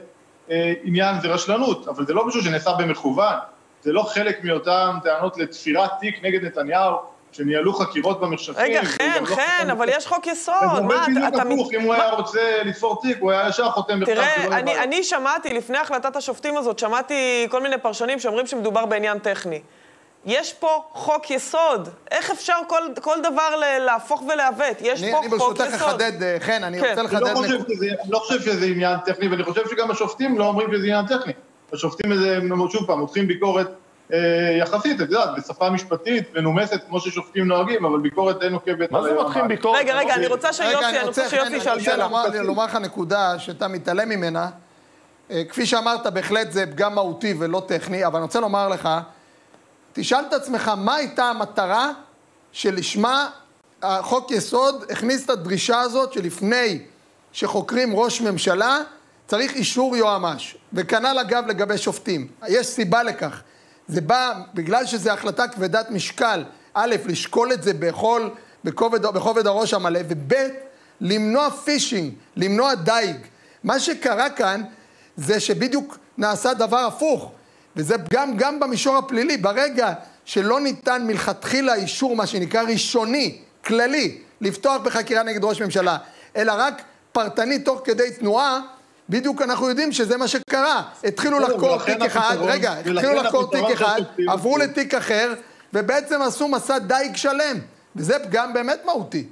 עניין, זה רשלנות, אבל זה לא משהו שנעשה במכוון, זה לא חלק מאותן טענות לתפירת תיק נגד נתניהו, שניהלו חקירות במחשכים. רגע, כן, כן, אבל יש חוק יסוד. מה, אתה... אם הוא היה רוצה לתפור תיק, הוא היה ישר חותם בכתב. תראה, אני שמעתי, לפני החלטת השופטים הזאת, שמעתי כל מיני פרשנים שאומרים שמדובר בעניין טכני. יש פה חוק יסוד. איך אפשר כל, כל דבר להפוך ולהוות? יש אני, פה אני חוק יסוד. אני ברשותך לחדד, חן, אני כן. רוצה לחדד... אני לא חושב, שזה, אני לא חושב שזה עניין טכני, ואני חושב שגם השופטים לא אומרים שזה עניין טכני. השופטים הזה, שוב פעם, מותחים ביקורת אה, יחסית, את יודעת, בשפה משפטית ונומסת, כמו ששופטים נוהגים, אבל ביקורת אין עוקבת. מה זה מותחים ביקורת? רגע, רגע, אני רוצה שיוסי, אני רוצה שיוסי שאל שאלה. אני לומר לך נקודה שאתה מתעלם ממנה. כפי שאמרת, בהחלט זה פגם מהותי ולא טכני, אבל אני רוצה לומר לך, תשאל את עצמך, מה הייתה המטרה שלשמה החוק יסוד הכניס את הדרישה הזאת שלפני שחוקרים ראש ממשלה, צריך אישור יועמ"ש. וכנ"ל אגב לגבי שופטים. יש סיבה לכך. זה בא, בגלל שזו החלטה כבדת משקל, א', לשקול את זה בכל, בכובד, בכובד הראש המלא, וב', למנוע פישינג, למנוע דייג. מה שקרה כאן זה שבדיוק נעשה דבר הפוך. וזה גם, גם במישור הפלילי, ברגע שלא ניתן מלכתחילה אישור, מה שנקרא ראשוני, כללי, לפתוח בחקירה נגד ראש ממשלה, אלא רק פרטני תוך כדי תנועה, בדיוק אנחנו יודעים שזה מה שקרה. התחילו לחקור תיק אחד, רגע, התחילו לחקור תיק אחד, עברו לתיק אחר, ובעצם עשו מסע דייג שלם. וזה פגם באמת מהותי.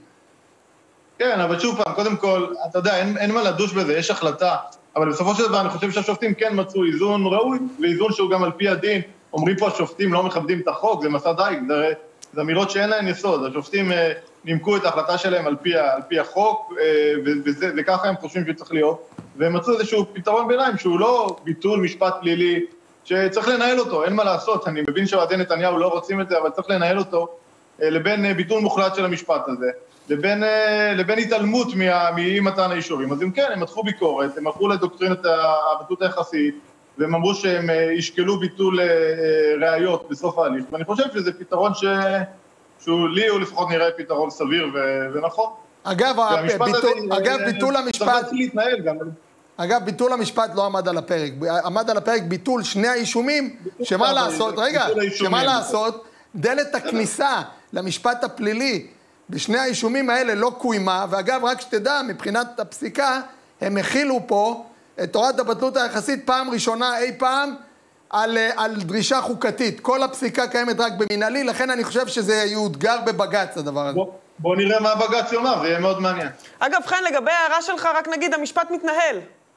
כן, אבל שוב פעם, קודם כל, אתה יודע, אין, אין מה לדוש בזה, יש החלטה. אבל בסופו של דבר אני חושב שהשופטים כן מצאו איזון ראוי, ואיזון שהוא גם על פי הדין. אומרים פה השופטים לא מכבדים את החוק, זה מסע דייג, זה, זה אמירות שאין להן יסוד. השופטים אה, נימקו את ההחלטה שלהם על פי, על פי החוק, אה, וזה, וככה הם חושבים שצריך להיות. והם מצאו איזשהו פתרון ביניים, שהוא לא ביטול משפט פלילי, שצריך לנהל אותו, אין מה לעשות. אני מבין שאוהדי נתניהו לא רוצים את זה, אבל צריך לנהל אותו, אה, לבין אה, ביטול מוחלט של המשפט הזה. לבין, לבין התעלמות מאי מתן האישורים. אז אם כן, הם מתחו ביקורת, הם הלכו לדוקטרינת הבטלות היחסית, והם אמרו שהם ישקלו ביטול ראיות בסוף ההליך. ואני חושב שזה פתרון ש... שהוא לי הוא לפחות נראה פתרון סביר ו... ונכון. אגב, ביטול, אגב, ביטול המשפט... גם... אגב, ביטול המשפט לא עמד על הפרק. עמד על הפרק ביטול שני האישומים, שמה לעשות, רגע, שמה לעשות, דלת הכניסה למשפט הפלילי, בשני האישומים האלה לא קוימה, ואגב, רק שתדע, מבחינת הפסיקה, הם הכילו פה את תורת הבטלות היחסית פעם ראשונה אי פעם על, על דרישה חוקתית. כל הפסיקה קיימת רק במנהלי, לכן אני חושב שזה יאותגר בבג"ץ, הדבר הזה. בוא, בוא נראה מה הבג"ץ יאמר, זה יהיה מאוד מעניין. אגב, חן, לגבי ההערה שלך, רק נגיד, המשפט מתנהל.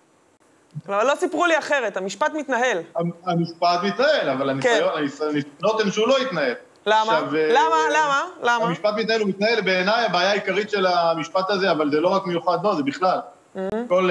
אבל לא סיפרו לי אחרת, המשפט מתנהל. המשפט מתנהל, אבל הניסיון, הניסיון שהוא לא יתנהל. למה? עכשיו, למה? למה? למה? המשפט מתנהל, הוא מתנהל בעיניי, הבעיה העיקרית של המשפט הזה, אבל זה לא רק מיוחד, לא, זה בכלל. כל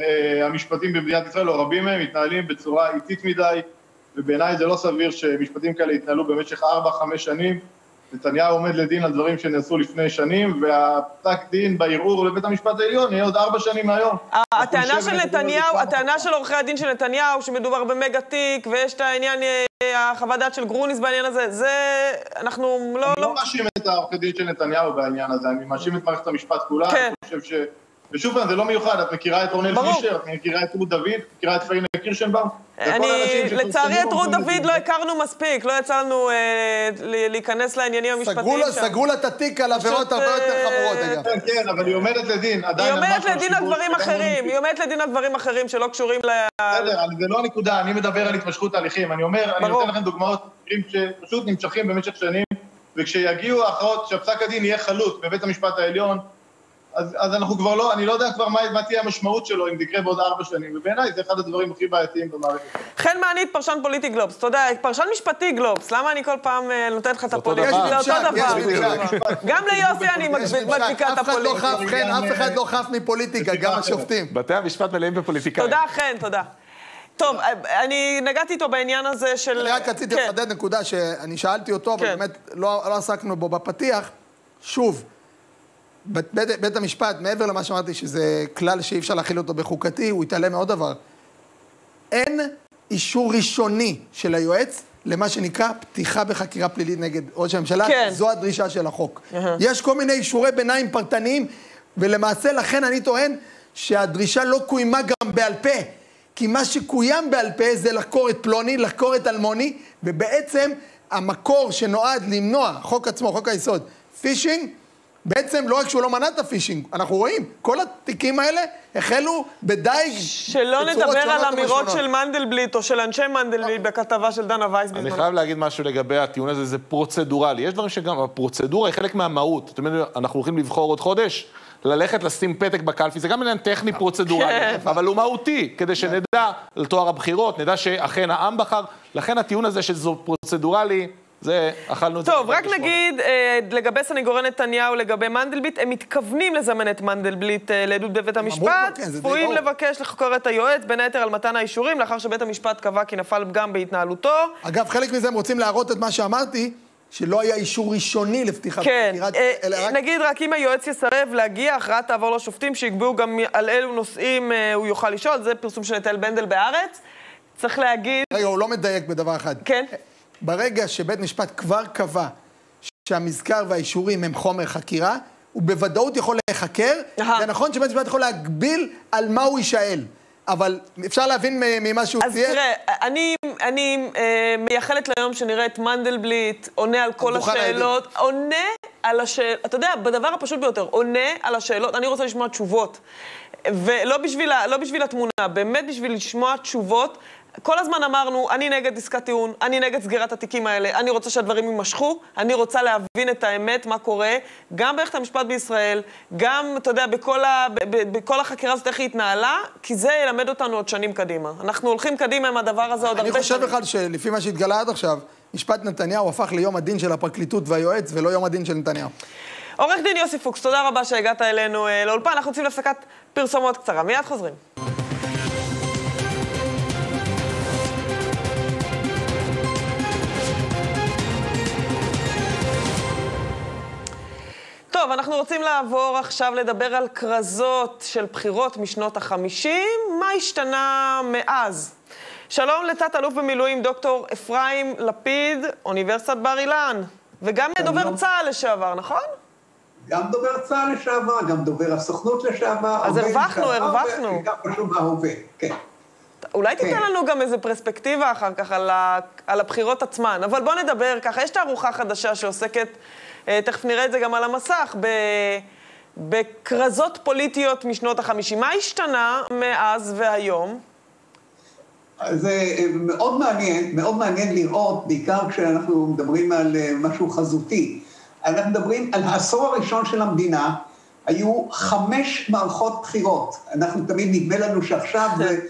המשפטים במדינת ישראל, או רבים מהם, מתנהלים בצורה איטית מדי, ובעיניי זה לא סביר שמשפטים כאלה יתנהלו במשך ארבע, חמש שנים. נתניהו עומד לדין על דברים שנעשו לפני שנים, והפסק דין בערעור לבית המשפט העליון יהיה עוד ארבע שנים מהיום. הטענה של נתניהו, הטענה של עורכי הדין של נתניהו, שמדובר במגה תיק, ויש את העניין, החוות דעת של גרוניס בעניין הזה, זה, אנחנו לא... אני לא מאשים את העורכי דין של נתניהו בעניין הזה, אני מאשים את מערכת המשפט כולה, אני חושב ש... ושוב פעם, זה לא מיוחד, את מכירה את רונל פישר, את מכירה את רות דוד, מכירה את פאינה קירשנבאום. אני, לצערי את רות דוד לא הכרנו מספיק, לא יצא לנו להיכנס לעניינים המשפטיים שם. סגרו לה את התיק על עבירות הרבה יותר חמורות, אגב. כן, כן, אבל היא עומדת לדין. היא עומדת לדין על דברים אחרים, היא עומדת לדין על דברים אחרים שלא קשורים ל... בסדר, זה לא הנקודה, אני מדבר על התמשכות תהליכים. אני אומר, אני נותן לכם דוגמאות שפשוט נמשכים במשך שנים, וכשיגיעו האחרות, שהפסק הדין יהיה חלוט בבית המשפט העליון, אז, אז אנחנו כבר לא, אני לא יודע כבר מה, מה תהיה המשמעות שלו אם זה יקרה בעוד ארבע שנים, ובעיניי זה אחד הדברים הכי בעייתיים במערכת. חן מענית, פרשן פוליטי גלובס, אתה יודע, פרשן משפטי גלובס, למה אני כל פעם נותנת לך את הפוליטי? זה אותו דבר. גם ליוסי אני מדביקה את הפוליטי. אף אחד לא חף מפוליטיקה, גם השופטים. בתי המשפט מלאים בפוליטיקאים. תודה, חן, תודה. טוב, אני נגעתי איתו בעניין הזה של... אני רק רציתי לחדד נקודה שאני שאלתי אותו, אבל באמת לא עסקנו בו בפתיח. שוב, בית, בית המשפט, מעבר למה שאמרתי שזה כלל שאי אפשר להכיל אותו בחוקתי, הוא יתעלם מעוד דבר. אין אישור ראשוני של היועץ למה שנקרא פתיחה בחקירה פלילית נגד ראש הממשלה. כן. זו הדרישה של החוק. Uh-huh. יש כל מיני אישורי ביניים פרטניים, ולמעשה לכן אני טוען שהדרישה לא קוימה גם בעל פה, כי מה שקוים בעל פה זה לחקור את פלוני, לחקור את אלמוני, ובעצם המקור שנועד למנוע, חוק עצמו, חוק היסוד, פישינג, בעצם לא רק שהוא לא מנע את הפישינג, אנחנו רואים, כל התיקים האלה החלו בדייג. שלא נדבר על אמירות של מנדלבליט או של אנשי מנדלבליט בכתבה של דנה וייס בזמן. אני חייב להגיד משהו לגבי הטיעון הזה, זה פרוצדורלי. יש דברים שגם הפרוצדורה היא חלק מהמהות. זאת אומרת, אנחנו הולכים לבחור עוד חודש, ללכת לשים פתק בקלפי, זה גם עניין טכני פרוצדורלי, אבל הוא מהותי, כדי שנדע על תואר הבחירות, נדע שאכן העם בחר, לכן הטיעון הזה שזו פרוצדורלי, זה, אכלנו את זה. טוב, רק נגיד, לגבי סניגורי נתניהו, לגבי מנדלבליט, הם מתכוונים לזמן את מנדלבליט לעדות בבית המשפט, צפויים לבקש לחקור את היועץ, בין היתר על מתן האישורים, לאחר שבית המשפט קבע כי נפל פגם בהתנהלותו. אגב, חלק מזה הם רוצים להראות את מה שאמרתי, שלא היה אישור ראשוני לפתיחת... כן, נגיד רק אם היועץ יסרב להגיע, הכרעה תעבור לשופטים, שיקבעו גם על אילו נושאים הוא יוכל לשאול, זה פרסום של נטל בנדל בארץ. צריך להגיד... רגע, הוא לא מדייק בדבר אחד. כן. ברגע שבית משפט כבר קבע שהמזכר והאישורים הם חומר חקירה, הוא בוודאות יכול להיחקר, זה נכון שבית משפט יכול להגביל על מה הוא יישאל. אבל אפשר להבין ממה שהוא ציין. אז תראה, אני, אני אה, מייחלת ליום שנראה את מנדלבליט, עונה על כל השאלות, עונה על השאלות, אתה יודע, בדבר הפשוט ביותר, עונה על השאלות, אני רוצה לשמוע תשובות, ולא בשביל, לא בשביל התמונה, באמת בשביל לשמוע תשובות. כל הזמן אמרנו, אני נגד עסקת טיעון, אני נגד סגירת התיקים האלה, אני רוצה שהדברים יימשכו, אני רוצה להבין את האמת, מה קורה, גם במערכת המשפט בישראל, גם, אתה יודע, בכל, ה, ב, ב, בכל החקירה הזאת איך היא התנהלה, כי זה ילמד אותנו עוד שנים קדימה. אנחנו הולכים קדימה עם הדבר הזה עוד הרבה שנים. אני חושב בכלל שלפי מה שהתגלה עד עכשיו, משפט נתניהו הפך ליום הדין של הפרקליטות והיועץ, ולא יום הדין של נתניהו. עורך דין יוסי פוקס, תודה רבה שהגעת אלינו לאולפן. אנחנו רוצים להפסקת פרסומות קצרה. מיד חוזרים. טוב, אנחנו רוצים לעבור עכשיו לדבר על קרזות של בחירות משנות החמישים. מה השתנה מאז? שלום לתת אלוף במילואים דוקטור אפרים לפיד, אוניברסיטת בר אילן, וגם דובר צה"ל לשעבר, נכון? גם דובר צה"ל לשעבר, גם דובר הסוכנות לשעבר. אז הרווחנו, הרווחנו. גם פשוט בהווה, כן. אולי תיתן לנו גם איזו פרספקטיבה אחר כך על, ה... על הבחירות עצמן, אבל בוא נדבר ככה, יש תערוכה חדשה שעוסקת, תכף נראה את זה גם על המסך, ב... בקרזות פוליטיות משנות החמישים. מה השתנה מאז והיום? זה מאוד מעניין, מאוד מעניין לראות, בעיקר כשאנחנו מדברים על משהו חזותי. אנחנו מדברים על העשור הראשון של המדינה, היו חמש מערכות בחירות. אנחנו תמיד נדמה לנו שעכשיו זה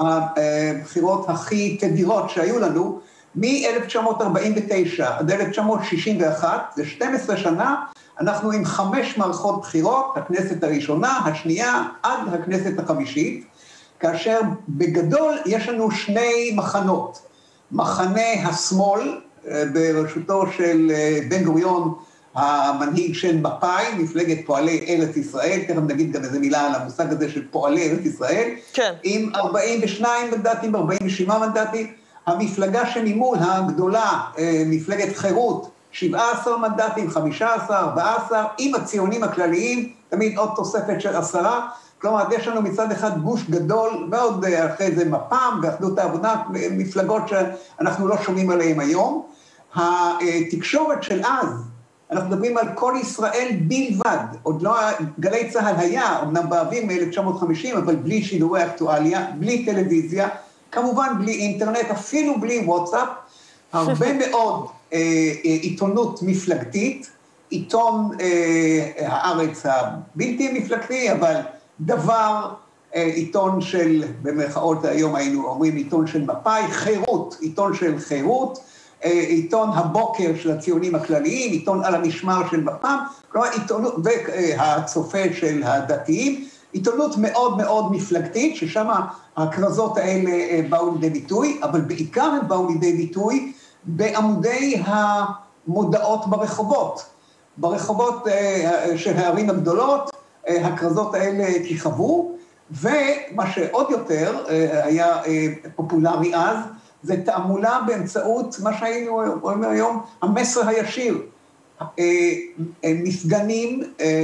הבחירות הכי תדירות שהיו לנו, מ-אלף תשע מאות ארבעים ותשע עד אלף תשע מאות שישים ואחת, זה שתים עשרה שנה, אנחנו עם חמש מערכות בחירות, הכנסת הראשונה, השנייה, עד הכנסת החמישית, כאשר בגדול יש לנו שני מחנות. מחנה השמאל, בראשותו של בן גוריון, המנהיג של מפא"י, מפלגת פועלי ארץ ישראל, תכף נגיד גם איזה מילה על המושג הזה של פועלי ארץ ישראל, כן. עם ארבעים ושניים מנדטים, ארבעים ושבעה מנדטים, המפלגה שממול הגדולה, מפלגת חירות, שבעה עשר מנדטים, חמישה עשר, ארבעה עשר, עם הציונים הכלליים, תמיד עוד תוספת של עשרה, כלומר, יש לנו מצד אחד גוש גדול, ועוד אחרי זה מפ"ם ואחדות העבודה, מפלגות שאנחנו לא שומעים עליהן היום. התקשורת של אז, אנחנו מדברים על כל ישראל בלבד, עוד לא, גלי צהל היה, אמנם באוויר מ-אלף תשע מאות חמישים, אבל בלי שידורי אקטואליה, בלי טלוויזיה, כמובן בלי אינטרנט, אפילו בלי וואטסאפ, הרבה מאוד אה, עיתונות מפלגתית, עיתון אה, הארץ הבלתי מפלגתי, אבל דבר, אה, עיתון של, במרכאות היום היינו אומרים עיתון של מפא"י, חירות, עיתון של חירות, אה, עיתון הבוקר של הציונים הכלליים, עיתון על המשמר של מפ"ם, כלומר עיתונות, והצופה של הדתיים, עיתונות מאוד מאוד מפלגתית, ששם הכרזות האלה באו לידי ביטוי, אבל בעיקר הם באו לידי ביטוי בעמודי המודעות ברחובות. ברחובות של הערים הגדולות, הכרזות האלה כיכבו, ומה שעוד יותר היה פופולרי אז, זה תעמולה באמצעות מה שהיינו רואים היום, המסר הישיר. מפגנים,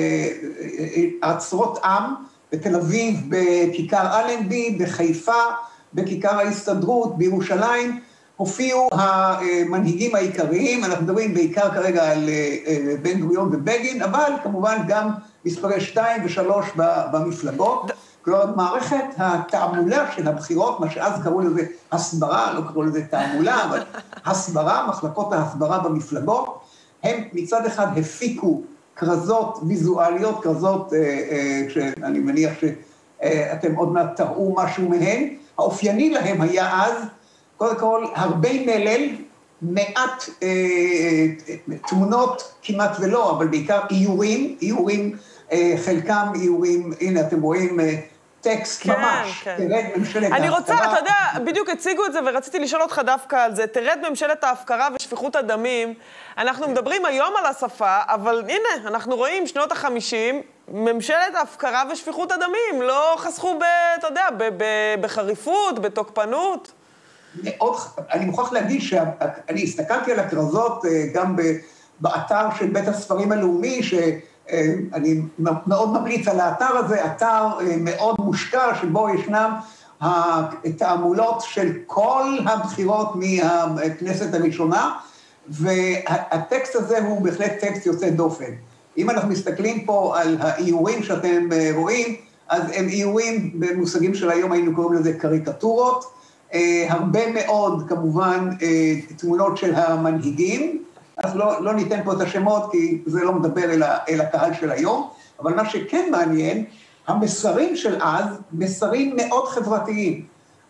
עצרות עם, בתל אביב, בכיכר אלנבי, בחיפה, בכיכר ההסתדרות, בירושלים, הופיעו המנהיגים העיקריים, אנחנו מדברים בעיקר כרגע על בן גוריון ובגין, אבל כמובן גם מספרי שתיים ושלוש במפלגות. כלומר, מערכת התעמולה של הבחירות, מה שאז קראו לזה הסברה, לא קראו לזה תעמולה, אבל הסברה, מחלקות ההסברה במפלגות, הם מצד אחד הפיקו כרזות ויזואליות, כרזות שאני מניח שאתם עוד מעט תראו משהו מהן, האופייני להם היה אז, קודם כל, הרבה מלל, מעט אה, תמונות כמעט ולא, אבל בעיקר איורים, איורים, אה, חלקם איורים, הנה אתם רואים אה, טקסט כן, ממש, כן. תרד ממשלת אני ההפקרה. רוצה, אתה יודע, בדיוק הציגו את זה ורציתי לשאול אותך דווקא על זה, תרד ממשלת ההפקרה ושפיכות הדמים, אנחנו מדברים היום על השפה, אבל הנה, אנחנו רואים שנות החמישים, ממשלת ההפקרה ושפיכות הדמים, לא חסכו, ב, אתה יודע, ב, ב, בחריפות, בתוקפנות. מאוד, אני מוכרח להגיד שאני הסתכלתי על הכרזות גם באתר של בית הספרים הלאומי, שאני מאוד ממליץ על האתר הזה, אתר מאוד מושקע, שבו ישנם התעמולות של כל הבחירות מהכנסת הראשונה, והטקסט הזה הוא בהחלט טקסט יוצא דופן. אם אנחנו מסתכלים פה על האיורים שאתם רואים, אז הם איורים במושגים של היום, היינו קוראים לזה קריקטורות, Uh, הרבה מאוד, כמובן, uh, תמונות של המנהיגים, אז לא, לא ניתן פה את השמות, כי זה לא מדבר אל, אל הקהל של היום, אבל מה שכן מעניין, המסרים של אז, מסרים מאוד חברתיים.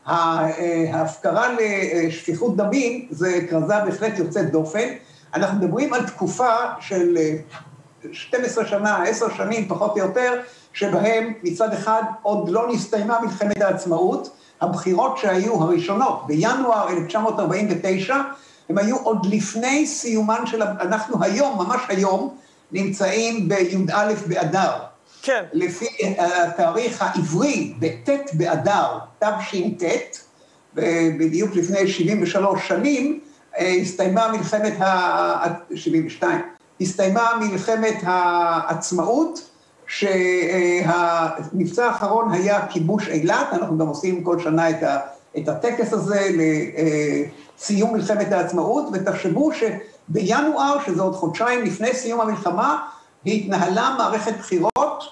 ההפקרה לשפיכות דמים, זה כרזה בהחלט יוצאת דופן, אנחנו מדברים על תקופה של שתים עשרה שנה, עשר שנים, פחות או יותר, שבהם מצד אחד עוד לא נסתיימה מלחמת העצמאות, הבחירות שהיו הראשונות בינואר אלף תשע מאות ארבעים ותשע, הם היו עוד לפני סיומן של, אנחנו היום, ממש היום, נמצאים בי"א באדר. כן. לפי התאריך העברי, בט' באדר, תש"ט, בדיוק לפני שבעים ושלוש שנים, הסתיימה מלחמת ה... שבעים ושתיים, הסתיימה מלחמת העצמאות, שהמבצע האחרון היה כיבוש אילת, אנחנו גם עושים כל שנה את, ה, את הטקס הזה לסיום מלחמת העצמאות, ותחשבו שבינואר, שזה עוד חודשיים לפני סיום המלחמה, התנהלה מערכת בחירות,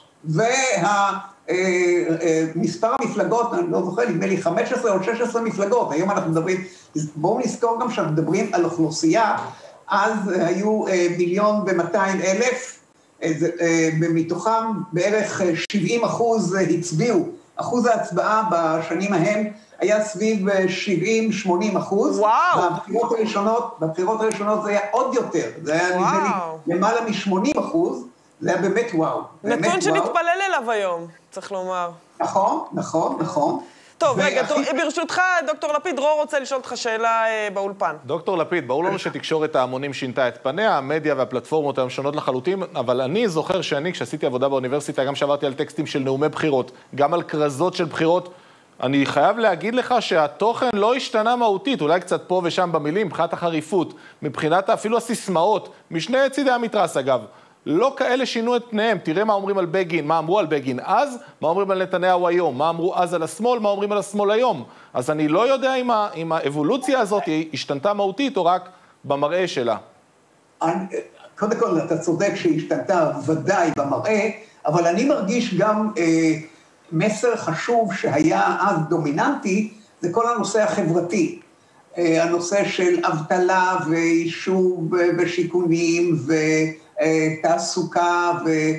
ומספר המפלגות, אני לא זוכר, נדמה לי חמש עשרה או שש עשרה מפלגות, היום אנחנו מדברים, בואו נזכור גם שאנחנו מדברים על אוכלוסייה, אז היו מיליון ומאתיים אלף, מתוכם בערך שבעים אחוז הצביעו, אחוז ההצבעה בשנים ההם היה סביב שבעים שמונים אחוז. וואו. בבחירות הראשונות, בבחירות הראשונות זה היה עוד יותר, זה היה נדמה לי למעלה מ-שמונים אחוז, זה היה באמת וואו. נתון שנתפלל אליו היום, צריך לומר. נכון, נכון, נכון. טוב, רגע, ברשותך, דוקטור לפיד, דרור רוצה לשאול אותך שאלה באולפן. דוקטור לפיד, ברור לנו שתקשורת ההמונים שינתה את פניה, המדיה והפלטפורמות היום שונות לחלוטין, אבל אני זוכר שאני, כשעשיתי עבודה באוניברסיטה, גם שעברתי על טקסטים של נאומי בחירות, גם על כרזות של בחירות, אני חייב להגיד לך שהתוכן לא השתנה מהותית, אולי קצת פה ושם במילים, מבחינת החריפות, מבחינת אפילו הסיסמאות, משני צידי המתרס אגב. לא כאלה שינו את פניהם, תראה מה אומרים על בגין, מה אמרו על בגין אז, מה אומרים על נתניהו היום, מה אמרו אז על השמאל, מה אומרים על השמאל היום. אז אני לא יודע אם, ה, אם האבולוציה הזאת השתנתה מהותית או רק במראה שלה. אני, קודם כל, אתה צודק שהשתנתה ודאי במראה, אבל אני מרגיש גם אה, מסר חשוב שהיה אז דומיננטי, זה כל הנושא החברתי. אה, הנושא של אבטלה ויישוב ושיכונים ו... תעסוקה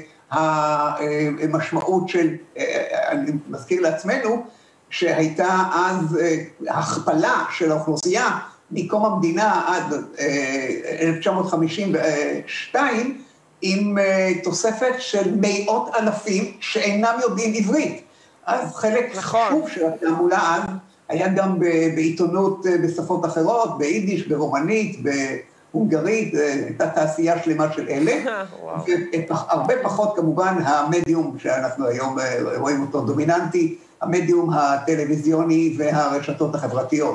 והמשמעות של, אני מזכיר לעצמנו, שהייתה אז הכפלה של האוכלוסייה מקום המדינה עד אלף תשע מאות חמישים ושתיים, עם תוספת של מאות אלפים שאינם יודעים עברית. אז חלק חשוב של התעמולה אז היה גם בעיתונות בשפות אחרות, ביידיש, ברומנית, הונגרית, הייתה תעשייה שלמה של אלה, והרבה פחות כמובן המדיום שאנחנו היום רואים אותו דומיננטי, המדיום הטלוויזיוני והרשתות החברתיות.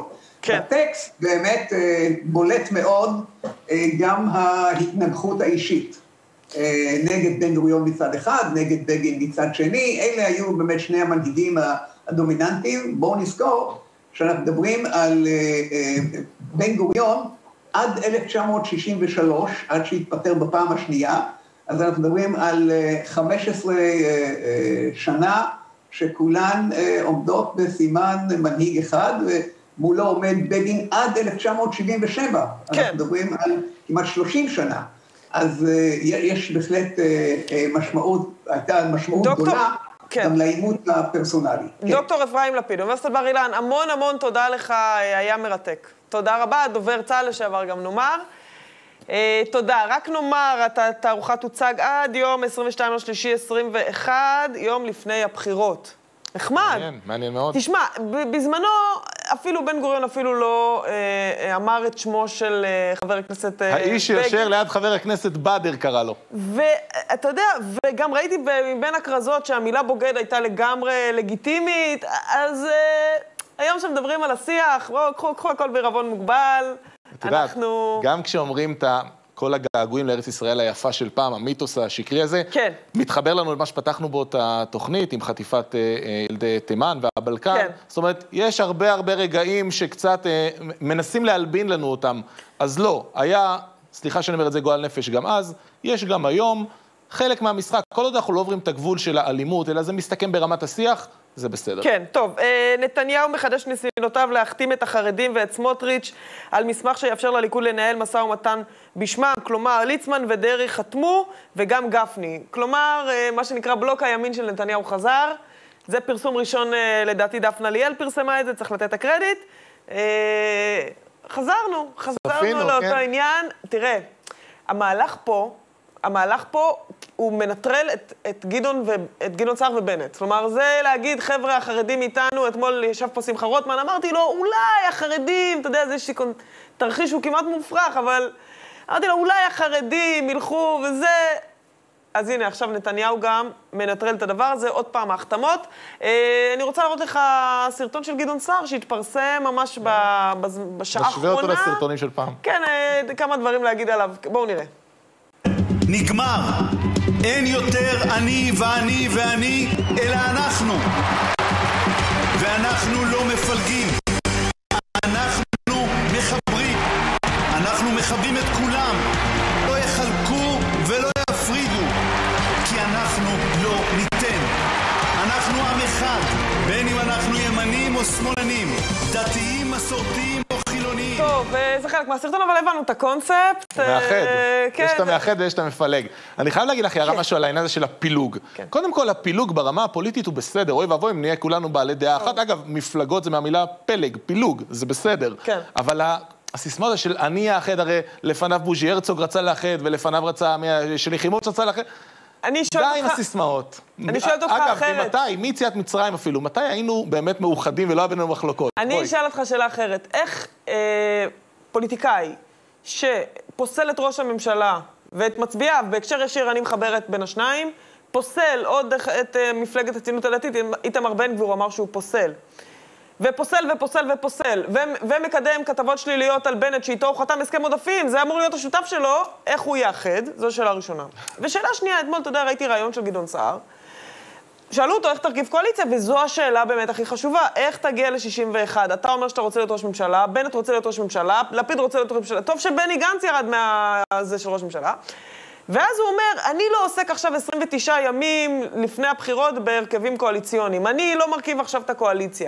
כן. בטקסט באמת בולט מאוד גם ההתנגחות האישית. נגד בן גוריון מצד אחד, נגד בגין מצד שני, אלה היו באמת שני המנהיגים הדומיננטיים. בואו נזכור שאנחנו מדברים על בן גוריון עד אלף תשע מאות שישים ושלוש, עד שהתפטר בפעם השנייה, אז אנחנו מדברים על חמש עשרה שנה שכולן עומדות בסימן מנהיג אחד, ומולו עומד בגין עד אלף תשע מאות שבעים ושבע. כן. אנחנו מדברים על כמעט שלושים שנה. אז יש בהחלט משמעות, הייתה משמעות דוקטור, גדולה, כן. גם לעימות הפרסונלי. דוקטור כן. אפרים לפיד, אוניברסיטת בר אילן, המון המון תודה לך, היה מרתק. תודה רבה, דובר צה"ל לשעבר גם נאמר. תודה, רק נאמר, התערוכה תוצג עד יום עשרים ושתיים לשלישי עשרים ואחת, יום לפני הבחירות. נחמד. מעניין, מעניין מאוד. תשמע, בזמנו אפילו בן גוריון אפילו לא אה, אמר את שמו של אה, חבר הכנסת אה, האיש שיושב ליד חבר הכנסת בדר קרא לו. ואתה יודע, וגם ראיתי בין הכרזות שהמילה בוגד הייתה לגמרי לגיטימית, אז אה, היום שמדברים על השיח, בואו, קחו, קחו הכל בערבון מוגבל. את יודעת, אנחנו... גם כשאומרים את ה... כל הגעגועים לארץ ישראל היפה של פעם, המיתוס השקרי הזה, כן. מתחבר לנו למה שפתחנו בו את התוכנית, עם חטיפת ילדי תימן והבלקן. כן. זאת אומרת, יש הרבה הרבה רגעים שקצת מנסים להלבין לנו אותם. אז לא, היה, סליחה שאני אומר את זה גועל נפש גם אז, יש גם היום חלק מהמשחק. כל עוד אנחנו לא עוברים את הגבול של האלימות, אלא זה מסתכם ברמת השיח, זה בסדר. כן, טוב. נתניהו מחדש ניסיונותיו להחתים את החרדים ואת סמוטריץ' על מסמך שיאפשר לליכוד לנהל משא ומתן בשמם. כלומר, ליצמן ודרעי חתמו, וגם גפני. כלומר, מה שנקרא בלוק הימין של נתניהו חזר. זה פרסום ראשון, לדעתי דפנה ליאל פרסמה את זה, צריך לתת את הקרדיט. חזרנו, חזרנו לאותו כן. עניין. תראה, המהלך פה, המהלך פה הוא מנטרל את, את גדעון ו, את גדעון סער ובנט. כלומר, זה להגיד, חבר'ה, החרדים איתנו, אתמול ישב פה שמחה רוטמן, אמרתי לו, אולי החרדים, אתה יודע, זה שיקון, תרחיש הוא כמעט מופרך, אבל אמרתי לו, אולי החרדים ילכו וזה... אז הנה, עכשיו נתניהו גם מנטרל את הדבר הזה, עוד פעם ההחתמות. אה, אני רוצה לראות לך סרטון של גדעון סער, שהתפרסם ממש ב, בשעה האחרונה. נשווה אותו לסרטונים של פעם. כן, אה, כמה דברים להגיד עליו. בואו נראה. נגמר. אין יותר אני ואני ואני, אלא אנחנו. ואנחנו לא מפלגים. אנחנו מחברים. אנחנו מחברים את כולם. לא יחלקו ולא יפרידו. כי אנחנו לא ניתן. אנחנו עם אחד. בין אם אנחנו ימנים או שמאלנים. דתיים, מסורתיים או חילוניים. טוב, זה חלק מהסרטון, אבל הבנו את הקונספט. מאחד. יש את המאחד ויש את המפלג. אני חייב להגיד לך, ירה משהו על העניין הזה של הפילוג. קודם כל, הפילוג ברמה הפוליטית הוא בסדר. אוי ואבוי, אם נהיה כולנו בעלי דעה אחת. אגב, מפלגות זה מהמילה פלג, פילוג, זה בסדר. אבל הסיסמה הזה של אני האחד, הרי לפניו בוז'י הרצוג רצה לאחד, ולפניו רצה, שלי חימוץ רצה לאחד. די עם הסיסמאות. אני שואלת אותך אחרת. אגב, מתי, מיציאת מצרים אפילו, מתי היינו באמת מאוחדים ולא היה בינינו מחלוקות? אני אשאל אותך שאלה אחרת. איך פוליטיקאי שפוסל את ראש הממשלה ואת מצביעיו, בהקשר ישיר אני מחברת בין השניים, פוסל עוד את מפלגת הציונות הדתית, איתמר בן גביר אמר שהוא פוסל. ופוסל ופוסל ופוסל, ומקדם כתבות שליליות על בנט שאיתו הוא חתם הסכם עודפים, זה אמור להיות השותף שלו, איך הוא יאחד, זו שאלה ראשונה. ושאלה שנייה, אתמול, אתה יודע, ראיתי רעיון של גדעון סער, שאלו אותו איך תרכיב קואליציה, וזו השאלה באמת הכי חשובה, איך תגיע ל-שישים ואחת? אתה אומר שאתה רוצה להיות ראש ממשלה, בנט רוצה להיות ראש ממשלה, לפיד רוצה להיות ראש ממשלה, טוב שבני גנץ ירד מהזה של ראש ממשלה, ואז הוא אומר, אני לא עוסק עכשיו עשרים ותשעה ימים לפני הבחירות בהרכבים קואליציוניים, אני לא מרכיב עכשיו את הקואליציה.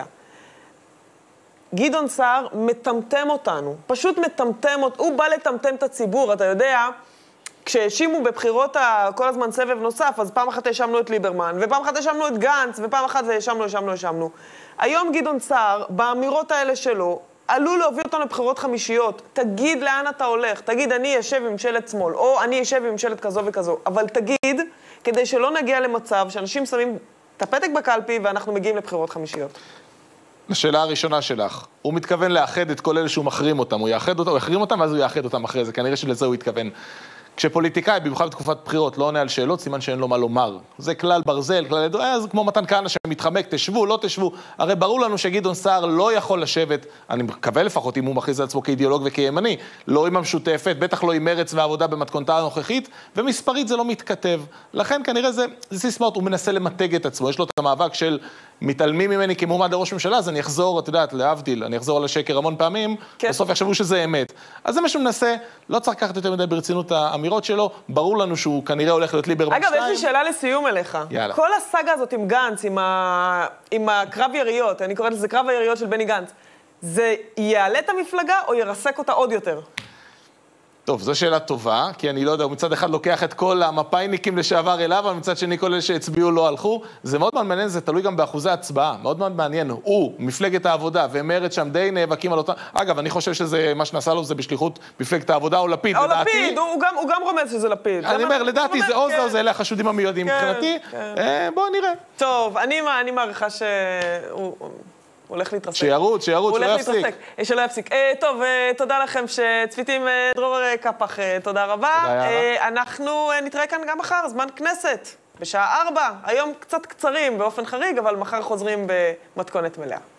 גדעון סער מטמטם אותנו, פשוט מטמטם אותנו, הוא בא לטמטם את הציבור, אתה יודע, כשהאשימו בבחירות כל הזמן סבב נוסף, אז פעם אחת האשמנו את ליברמן, ופעם אחת האשמנו את גנץ, ופעם אחת האשמנו, האשמנו, האשמנו. היום גדעון סער, באמירות האלה שלו, עלול להוביל אותנו לבחירות חמישיות, תגיד לאן אתה הולך, תגיד אני יושב עם ממשלת שמאל, או אני יושב עם ממשלת כזו וכזו, אבל תגיד, כדי שלא נגיע למצב שאנשים שמים את הפתק בקלפי ואנחנו מגיעים לבחירות חמישיות. לשאלה הראשונה שלך, הוא מתכוון לאחד את כל אלה שהוא מחרים אותם, הוא יאחד אותם, הוא יחרים אותם, ואז הוא יאחד אותם אחרי זה, כנראה שלזה הוא התכוון. כשפוליטיקאי, במיוחד בתקופת בחירות, לא עונה על שאלות, סימן שאין לו מה לומר. זה כלל ברזל, כלל... אה, זה כמו מתן כהנא שמתחמק, תשבו, לא תשבו. הרי ברור לנו שגדעון סער לא יכול לשבת, אני מקווה לפחות אם הוא מכריז על עצמו כאידיאולוג וכימני, לא עם המשותפת, בטח לא עם מרץ ועבודה במתכונתה הנוכחית, ומספרית זה לא מתכתב. לכן כנראה זה, זה סיסמאות, הוא מנסה למתג את עצמו, יש לו את המאבק של מתעלמים ממני כמועמד לראש ממשלה, אז אני אחזור, את יודעת, להבדיל, אני אחזור על השקר המון פעמים, כן. בסוף יחשבו שזה אמת. אז זה מה שהוא מנסה, לא צריך לקחת יותר מדי ברצינות האמירות שלו, ברור לנו שהוא כנראה הולך להיות ליברמן שתיים. אגב, יש לי שאלה לסיום אליך. יאללה. כל הסאגה הזאת עם גנץ, עם, ה... עם הקרב יריות, אני קוראת לזה קרב היריות של בני גנץ, זה יעלה את המפלגה או ירסק אותה עוד יותר? טוב, זו שאלה טובה, כי אני לא יודע, הוא מצד אחד לוקח את כל המפאיניקים לשעבר אליו, אבל מצד שני כל אלה שהצביעו לא הלכו. זה מאוד מאוד מעניין, זה תלוי גם באחוזי הצבעה. מאוד מאוד מעניין. הוא, מפלגת העבודה, ומרץ שם די נאבקים על אותה... אגב, אני חושב שזה, מה שנעשה לו זה בשליחות מפלגת העבודה או לפיד, או לדעתי. או לפיד, הוא גם, הוא גם רומז שזה לפיד. אני אומר, לדעתי זה או זה או זה, אלה החשודים המיועדים כן, מבחינתי. כן. אה, בואו נראה. טוב, אני, אני מעריכה שהוא... הוא הולך להתרסק. שירוץ, שירוץ, שלא יפסיק. שלא יפסיק. טוב, תודה לכם שצפיתם, דרור קפח, תודה רבה. אנחנו נתראה כאן גם מחר, זמן כנסת, בשעה ארבע. היום קצת קצרים באופן חריג, אבל מחר חוזרים במתכונת מלאה.